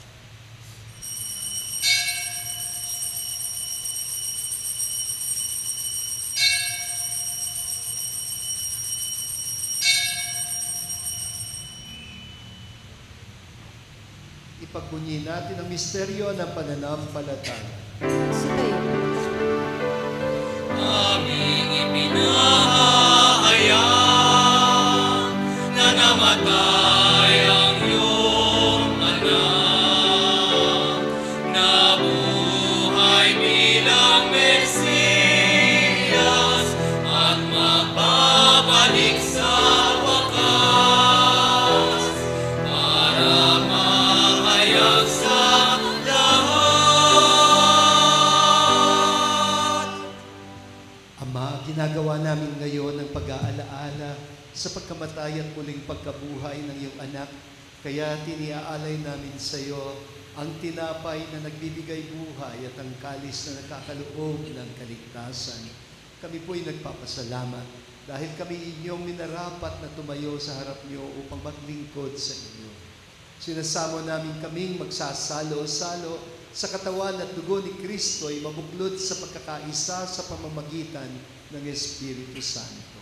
Speaker 7: Ipagbunyi natin ang misteryo ng pananampalataya.
Speaker 1: Sitayo.
Speaker 5: Aming ipinahayag na namatay ang iyong anak, nabuhay bilang Mesiyas at magbabalik sa wakas para mahayag sa lahat.
Speaker 7: Ama, ginagawa namin ngayon ang pag-aalaala sa pagkamatay at muling pagkabuhay ng iyong anak. Kaya tiniaalay namin sa iyo ang tinapay na nagbibigay buhay at ang kalis na nakakaloob ng kaligtasan. Kami po'y nagpapasalamat dahil kami inyong minarapat na tumayo sa harap niyo upang maglingkod sa inyo. Sinasamo namin kaming magsasalo-salo sa katawan at dugo ni Kristo ay mabuklod sa pagkakaisa sa pamamagitan ng Espiritu Santo.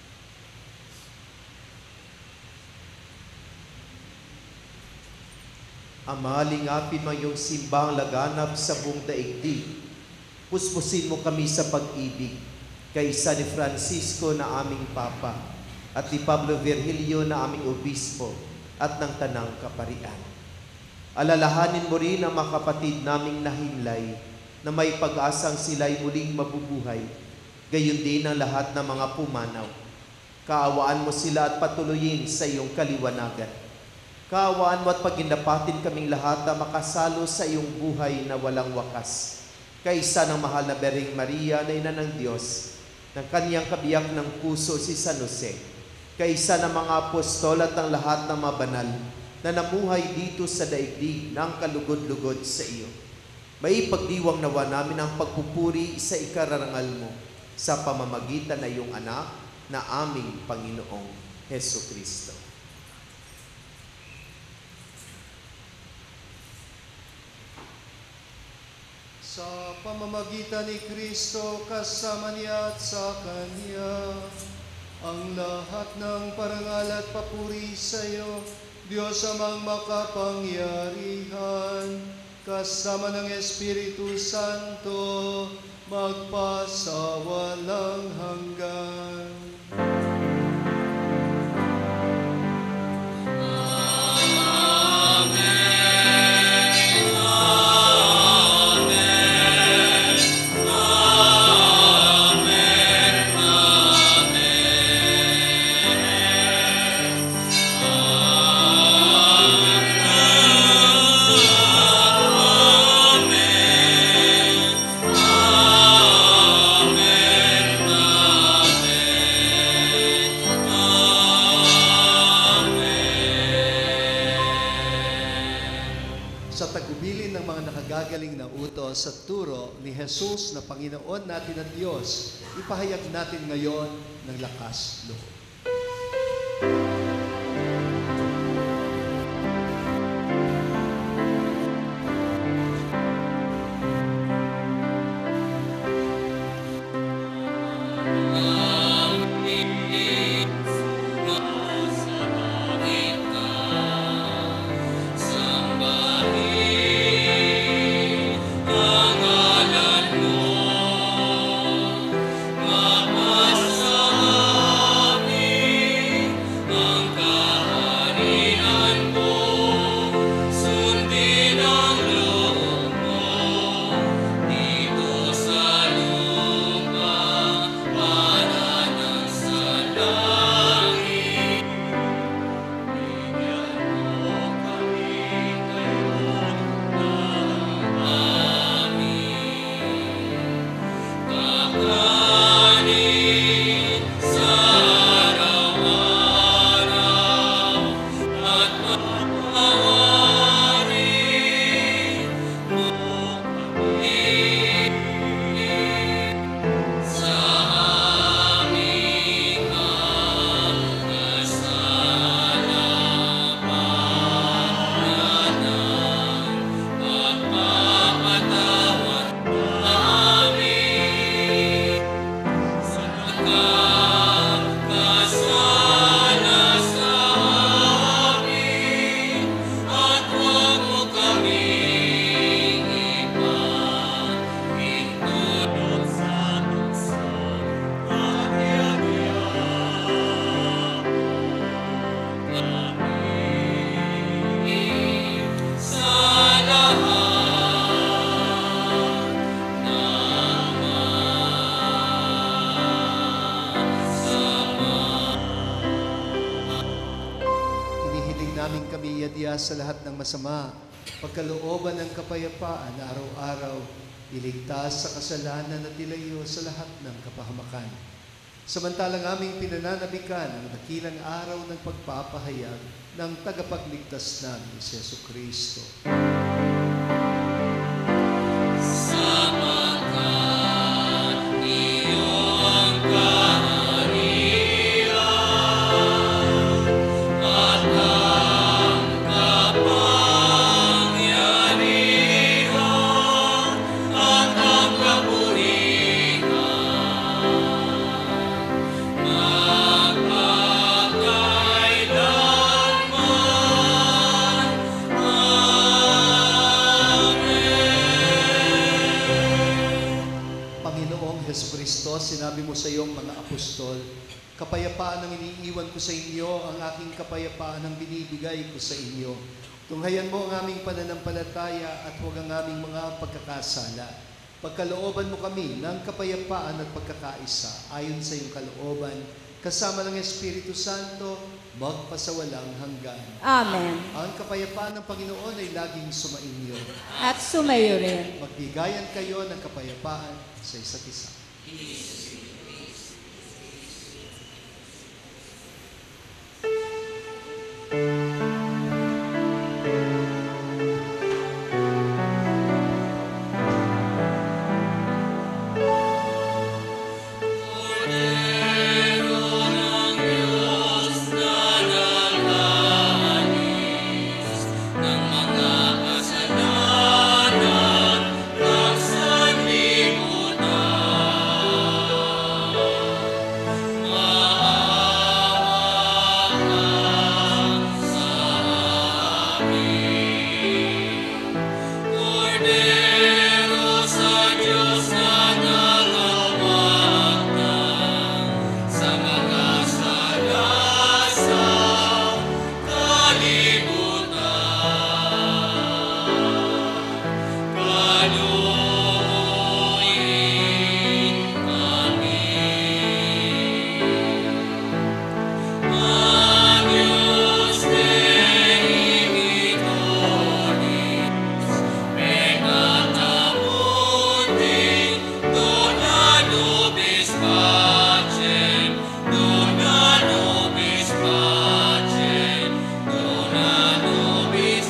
Speaker 6: Ama, lingapin mo iyong simbang laganap sa buong daigdig. Puspusin mo kami sa pag-ibig kay San Francisco na aming Papa at ni Pablo Virgilio na aming Obispo at ng Tanang Kaparian. Alalahanin mo rin ang mga kapatid naming nahimlay na may pag-asang sila'y muling mabubuhay, gayon din ang lahat ng mga pumanaw. Kaawaan mo sila at patuloyin sa iyong kaliwanagan. Kaawaan mo at paginapatin kaming lahat na makasalo sa iyong buhay na walang wakas. Kaisa ng mahal na Birheng Maria na ina ng Diyos, ng kaniyang kabiyak ng puso si San Jose, kaisa ng mga apostol at ng lahat ng mga banal na namuhay dito sa daigdig ng kalugod-lugod sa iyo. May pagdiwang nawa namin ang pagpupuri sa ikararangal mo sa pamamagitan ng iyong anak na aming Panginoong Hesukristo.
Speaker 7: Sa pamamagitan ni Kristo, kasama niya at sa Kanya, ang lahat ng parangal at papuri sa iyo, Diyos amang makapangyarihan, kasama ng Espiritu Santo, magpasawalang hanggan. Sa turo ni Jesus na Panginoon natin at Diyos, ipahayag natin ngayon ng lakas loob.
Speaker 2: sa lahat ng masama, pagkalooban ng kapayapaan na araw-araw, iligtas sa kasalanan at ilayo sa lahat ng kapahamakan. Samantalang aming pinananabikan ang dakilang araw ng pagpapahayag ng tagapagligtas namin si Yesu Kristo.
Speaker 5: Sapagkat iyong kaharian at ang kapangyarihan at ang kaburihan magpapakailanman.
Speaker 2: Panginoong Hesus Kristo, sinabi mo sa iyong mga apostol, kapayapaan ang iniiwan ko sa inyo, ang aking kapayapaan ang binibigay ko sa inyo. Tunghayan mo ang aming pananampalataya at huwag ang aming mga pagkakasala. Pagkalooban mo kami ng kapayapaan at pagkakaisa ayon sa iyong kalooban, kasama ng Espiritu Santo, magpasawalang hanggan.
Speaker 1: Amen.
Speaker 2: Ang kapayapaan ng Panginoon ay laging sumainyo.
Speaker 1: At sumayo rin.
Speaker 2: Magbigayan kayo ng kapayapaan sa isa't isa.
Speaker 5: Cordero ng Diyos na nag-alis ng mga kasalanan ng sanlibutan, maawa ka sa amin. Cordero sa Diyos na nangangawagtan sa mga sala sa kalibutan, kaluoyin kami. Agnus Dei Victoris, peccata mundi, dona nobis pacem, dona nobis pacem, dona nobis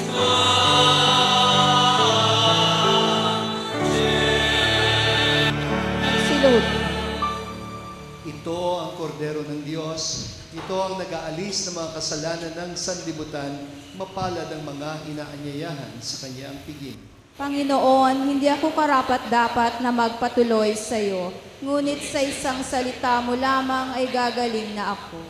Speaker 5: pacem.
Speaker 1: Silud.
Speaker 2: Ito ang kordero ng Diyos. Ito ang nag-aalis ng mga kasalanan ng sanlibutan. Mapalad ang mga inaanyayahan sa kanyang piging.
Speaker 1: Panginoon, hindi ako karapat-dapat na magpatuloy sa iyo, ngunit sa isang salita mo lamang ay gagaling na ako.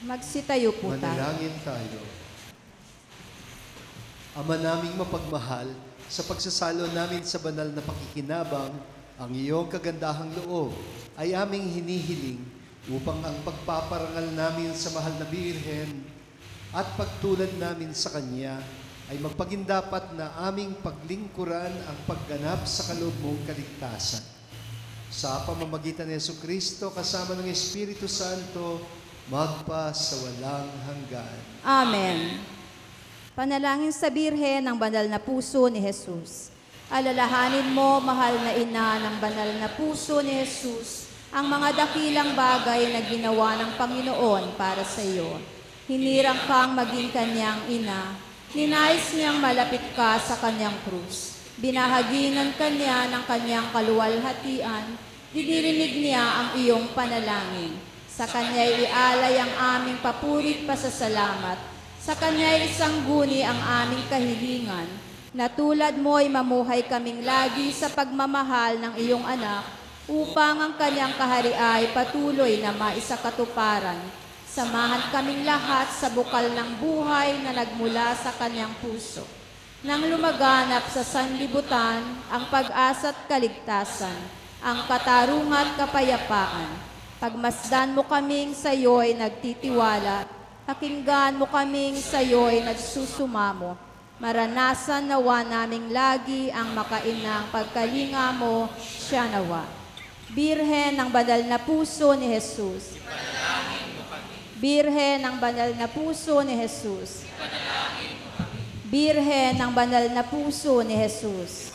Speaker 1: Magsitayo po tayo.
Speaker 2: Manalangin tayo. Ama naming mapagmahal, sa pagsasalo namin sa banal na pakikinabang, ang iyong kagandahang loob ay aming hinihiling upang ang pagpaparangal namin sa mahal na Birhen at pagtulad namin sa Kanya ay magpagindapat na aming paglingkuran ang pagganap sa kaloob mong kaligtasan. Sa pamamagitan ni Jesucristo kasama ng Espiritu Santo, magpa sa walang hanggan.
Speaker 1: Amen. Panalangin sa Birhen ng banal na puso ni Jesus. Alalahanin mo, mahal na ina ng banal na puso ni Jesus, ang mga dakilang bagay na ginawa ng Panginoon para sa iyo. Hinirang kang maging kanyang ina. Ninais niyang malapit ka sa kanyang krus. Binahagingan kanya ng kanyang kaluwalhatian. Dinirinig niya ang iyong panalangin. Sa kanya'y ialay ang aming papurit pasasalamat. Sa kanya'y isangguni ang aming kahilingan. Na tulad mo'y mamuhay kaming lagi sa pagmamahal ng iyong anak upang ang kanyang kaharian ay patuloy na maisakatuparan. Samahan kaming lahat sa bukal ng buhay na nagmula sa kanyang puso. Nang lumaganap sa sanlibutan ang pag-asa at kaligtasan, ang katarungan at kapayapaan. Pagmasdan mo kaming sa iyo'y nagtitiwala, pakinggan mo kaming sa iyo'y nagsusumamo. Maranasan nawa naming lagi ang makainang pagkalinga mo, siya nawa. Birhen ng banal na puso ni Jesus. Birhen ng banal na puso ni Jesus. Birhen ng banal na puso ni Jesus.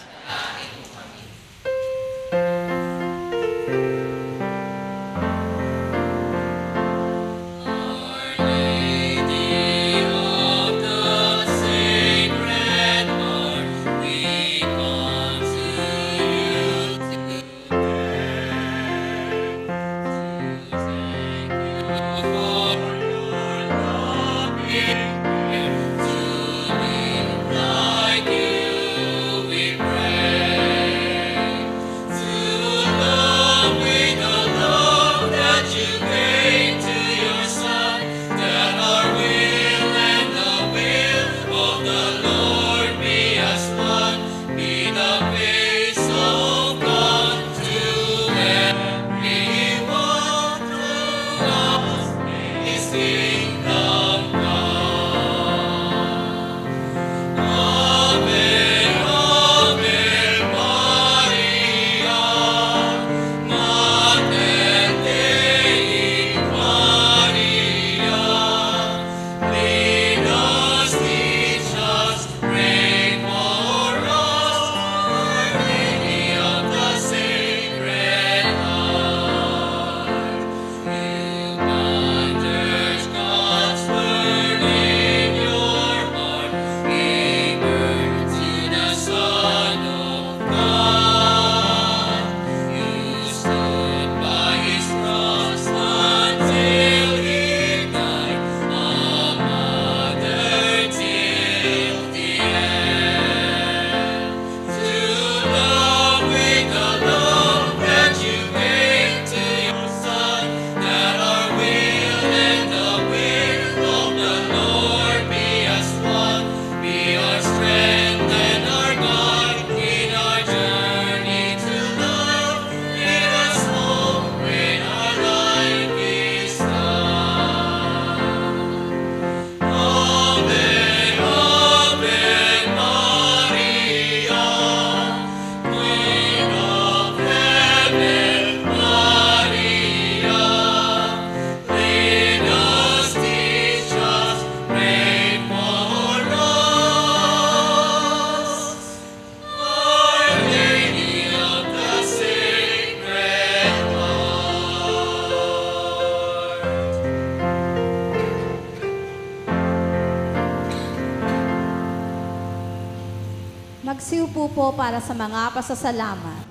Speaker 1: Magsiupo po para sa mga pasasalamat.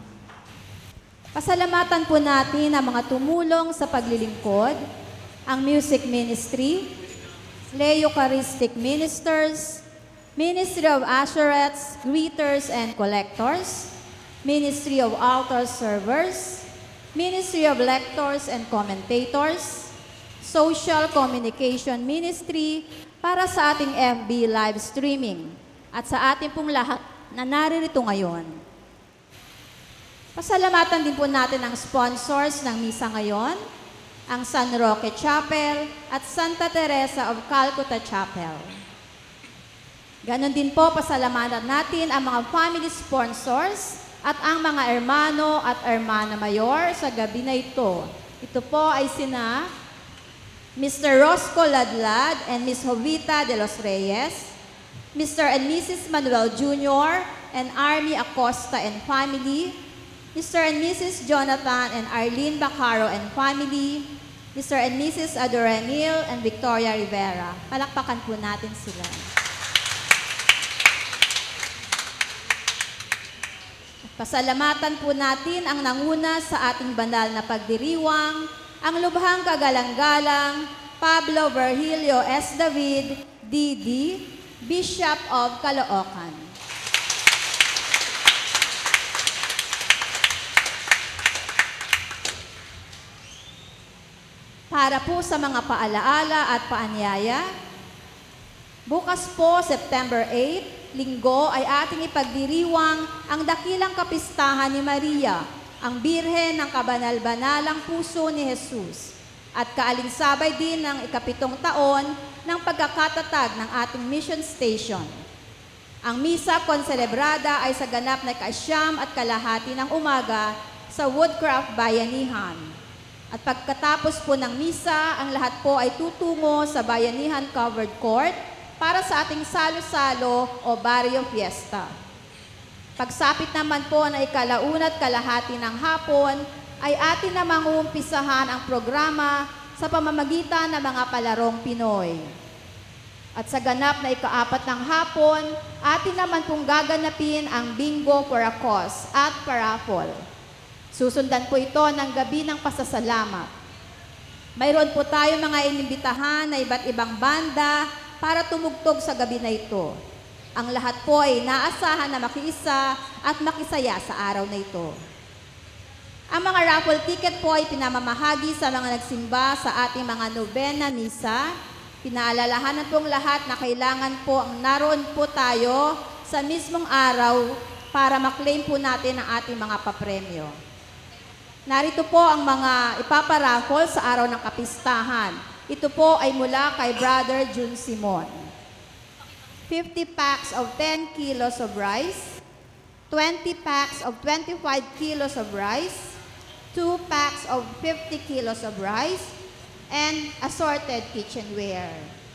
Speaker 1: Pasalamatan po natin ang mga tumulong sa paglilingkod, ang music ministry, lay Eucharistic ministers, Ministry of Usherettes, greeters and collectors, Ministry of altar servers, Ministry of lectors and commentators, Social Communication Ministry para sa ating F B live streaming at sa ating pong lahat na naririto ngayon. Pasalamatan din po natin ang sponsors ng misa ngayon, ang San Roque Chapel at Santa Teresa of Calcutta Chapel. Ganon din po, pasalamatan natin ang mga family sponsors at ang mga hermano at hermana mayor sa gabi na ito. Ito po ay sina Mister Rosco Ladlad and Miss Jovita de los Reyes, Mister and Missus Manuel Junior and Army Acosta and family, Mister and Missus Jonathan and Arlene Bacaro and family, Mister and Missus Adoranil and Victoria Rivera. Palakpakan po natin sila. Pasalamatan po natin ang nanguna sa ating banal na pagdiriwang, ang lubhang kagalang-galang Pablo Virgilio S. David, D D, Bishop of Caloocan. Para po sa mga paalaala at paanyaya, bukas po, September eighth, Linggo, ay ating ipagdiriwang ang dakilang kapistahan ni Maria, ang Birhen ng kabanal-banalang puso ni Jesus, at kaalinsabay din ng ikapitong taon ng pagkakatatag ng ating mission station. Ang misa konselebrada ay sa ganap na ikasyam at kalahati ng umaga sa Woodcraft Bayanihan. At pagkatapos po ng misa, ang lahat po ay tutungo sa Bayanihan Covered Court para sa ating salo-salo o barrio fiesta. Pagsapit naman po na ikalauna at kalahati ng hapon, ay atin namang uumpisahan ang programa sa pamamagitan ng mga palarong Pinoy. At sa ganap na ikaapat ng hapon, atin naman pong gaganapin ang bingo for a cause at paraffle. Susundan po ito ng gabi ng pasasalamat. Mayroon po tayo mga inimbitahan na iba't ibang banda para tumugtog sa gabi na ito. Ang lahat po ay naasahan na makiisa at makisaya sa araw na ito. Ang mga raffle ticket po ay pinamamahagi sa mga nagsimba sa ating mga nobena misa. Pinaalalahanan pong lahat na kailangan po ang naroon po tayo sa mismong araw para maklaim po natin ang ating mga papremyo. Narito po ang mga ipaparaffle sa araw ng kapistahan. Ito po ay mula kay Brother Jun Simon. fifty packs of ten kilos of rice, twenty packs of twenty-five kilos of rice, two packs of fifty kilos of rice, and assorted kitchenware.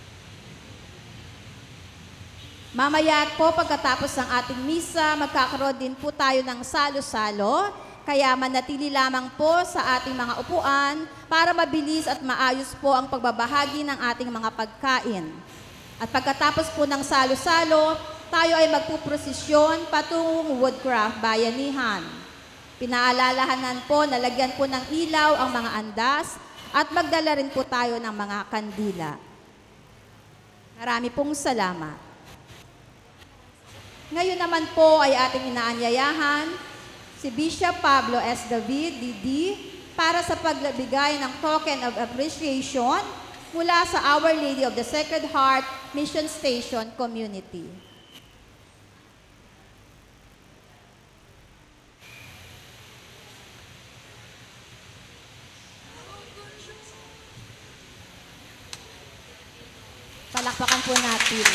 Speaker 1: Mamaya po, pagkatapos ng ating misa, magkakaroon din po tayo ng salo-salo. Kaya manatili lamang po sa ating mga upuan para mabilis at maayos po ang pagbabahagi ng ating mga pagkain. At pagkatapos po ng salo-salo, tayo ay magpuprosesyon patungong Woodcraft Bayanihan. Pinaalalahanan po na lagyan po ng ilaw ang mga andas at magdala rin po tayo ng mga kandila. Marami pong salamat. Ngayon naman po ay ating inaanyayahan si Bishop Pablo S. David, D D, para sa pagbigay ng token of appreciation mula sa Our Lady of the Sacred Heart Mission Station Community. Palakpakan po natin.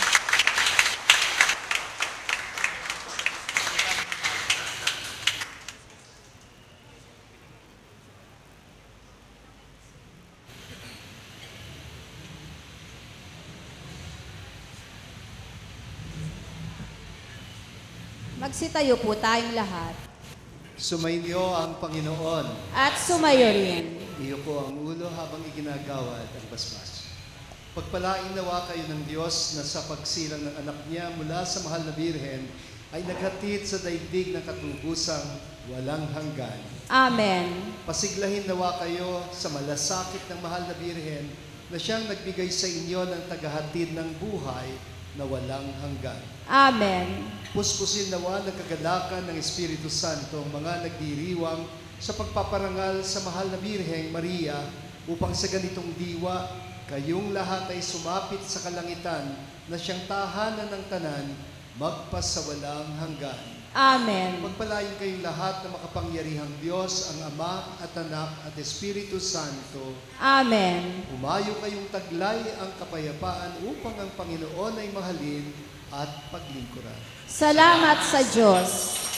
Speaker 1: Magsitayo po tayong lahat.
Speaker 2: Sumainyo ang Panginoon.
Speaker 1: At sumayo rin.
Speaker 2: Iyo po ang ulo habang iginagawad ang basbas. Pagpalain nawa kayo ng Diyos na sa pagsilang ng anak niya mula sa mahal na Birhen ay naghatid sa daigdig ng katubusang walang hanggan.
Speaker 1: Amen.
Speaker 2: Pasiglahin nawa kayo sa malasakit ng mahal na Birhen na siyang nagbigay sa inyo ng tagahatid ng buhay na walang hanggan.
Speaker 1: Amen.
Speaker 2: Puspusin nawa ng kagalakan ng Espiritu Santo ang mga nagdiriwang sa pagpaparangal sa mahal na Birheng Maria
Speaker 7: upang sa ganitong diwa, kayong lahat ay sumapit sa kalangitan na siyang tahanan ng tanan, magpasawalang hanggan.
Speaker 1: Amen.
Speaker 7: Magpalain kayong lahat na makapangyarihang Diyos, ang Ama at Anak at Espiritu Santo.
Speaker 1: Amen.
Speaker 7: Humayo kayong taglay ang kapayapaan upang ang Panginoon ay mahalin at paglingkuran.
Speaker 1: Salamat sa Diyos.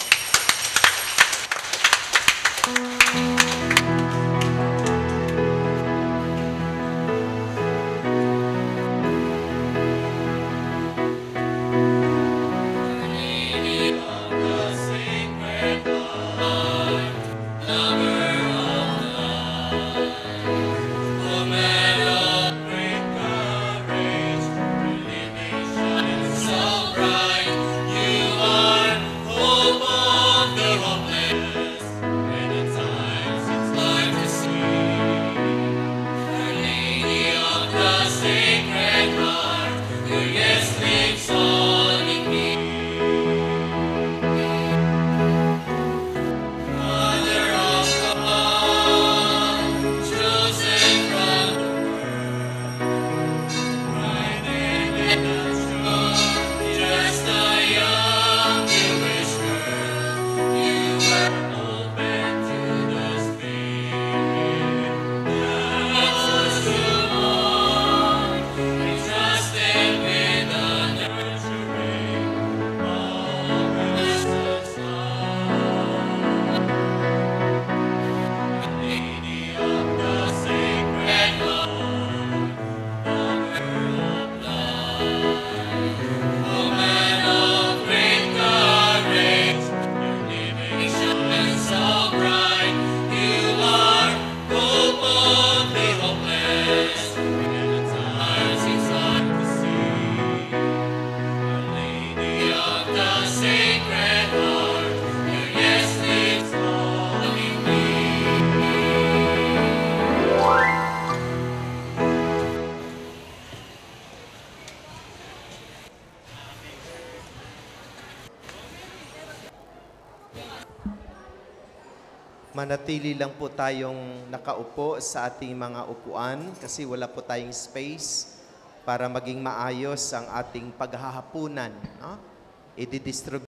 Speaker 6: Manatili lang po tayong nakaupo sa ating mga upuan kasi wala po tayong space para maging maayos ang ating paghahapunan. No? I-distribute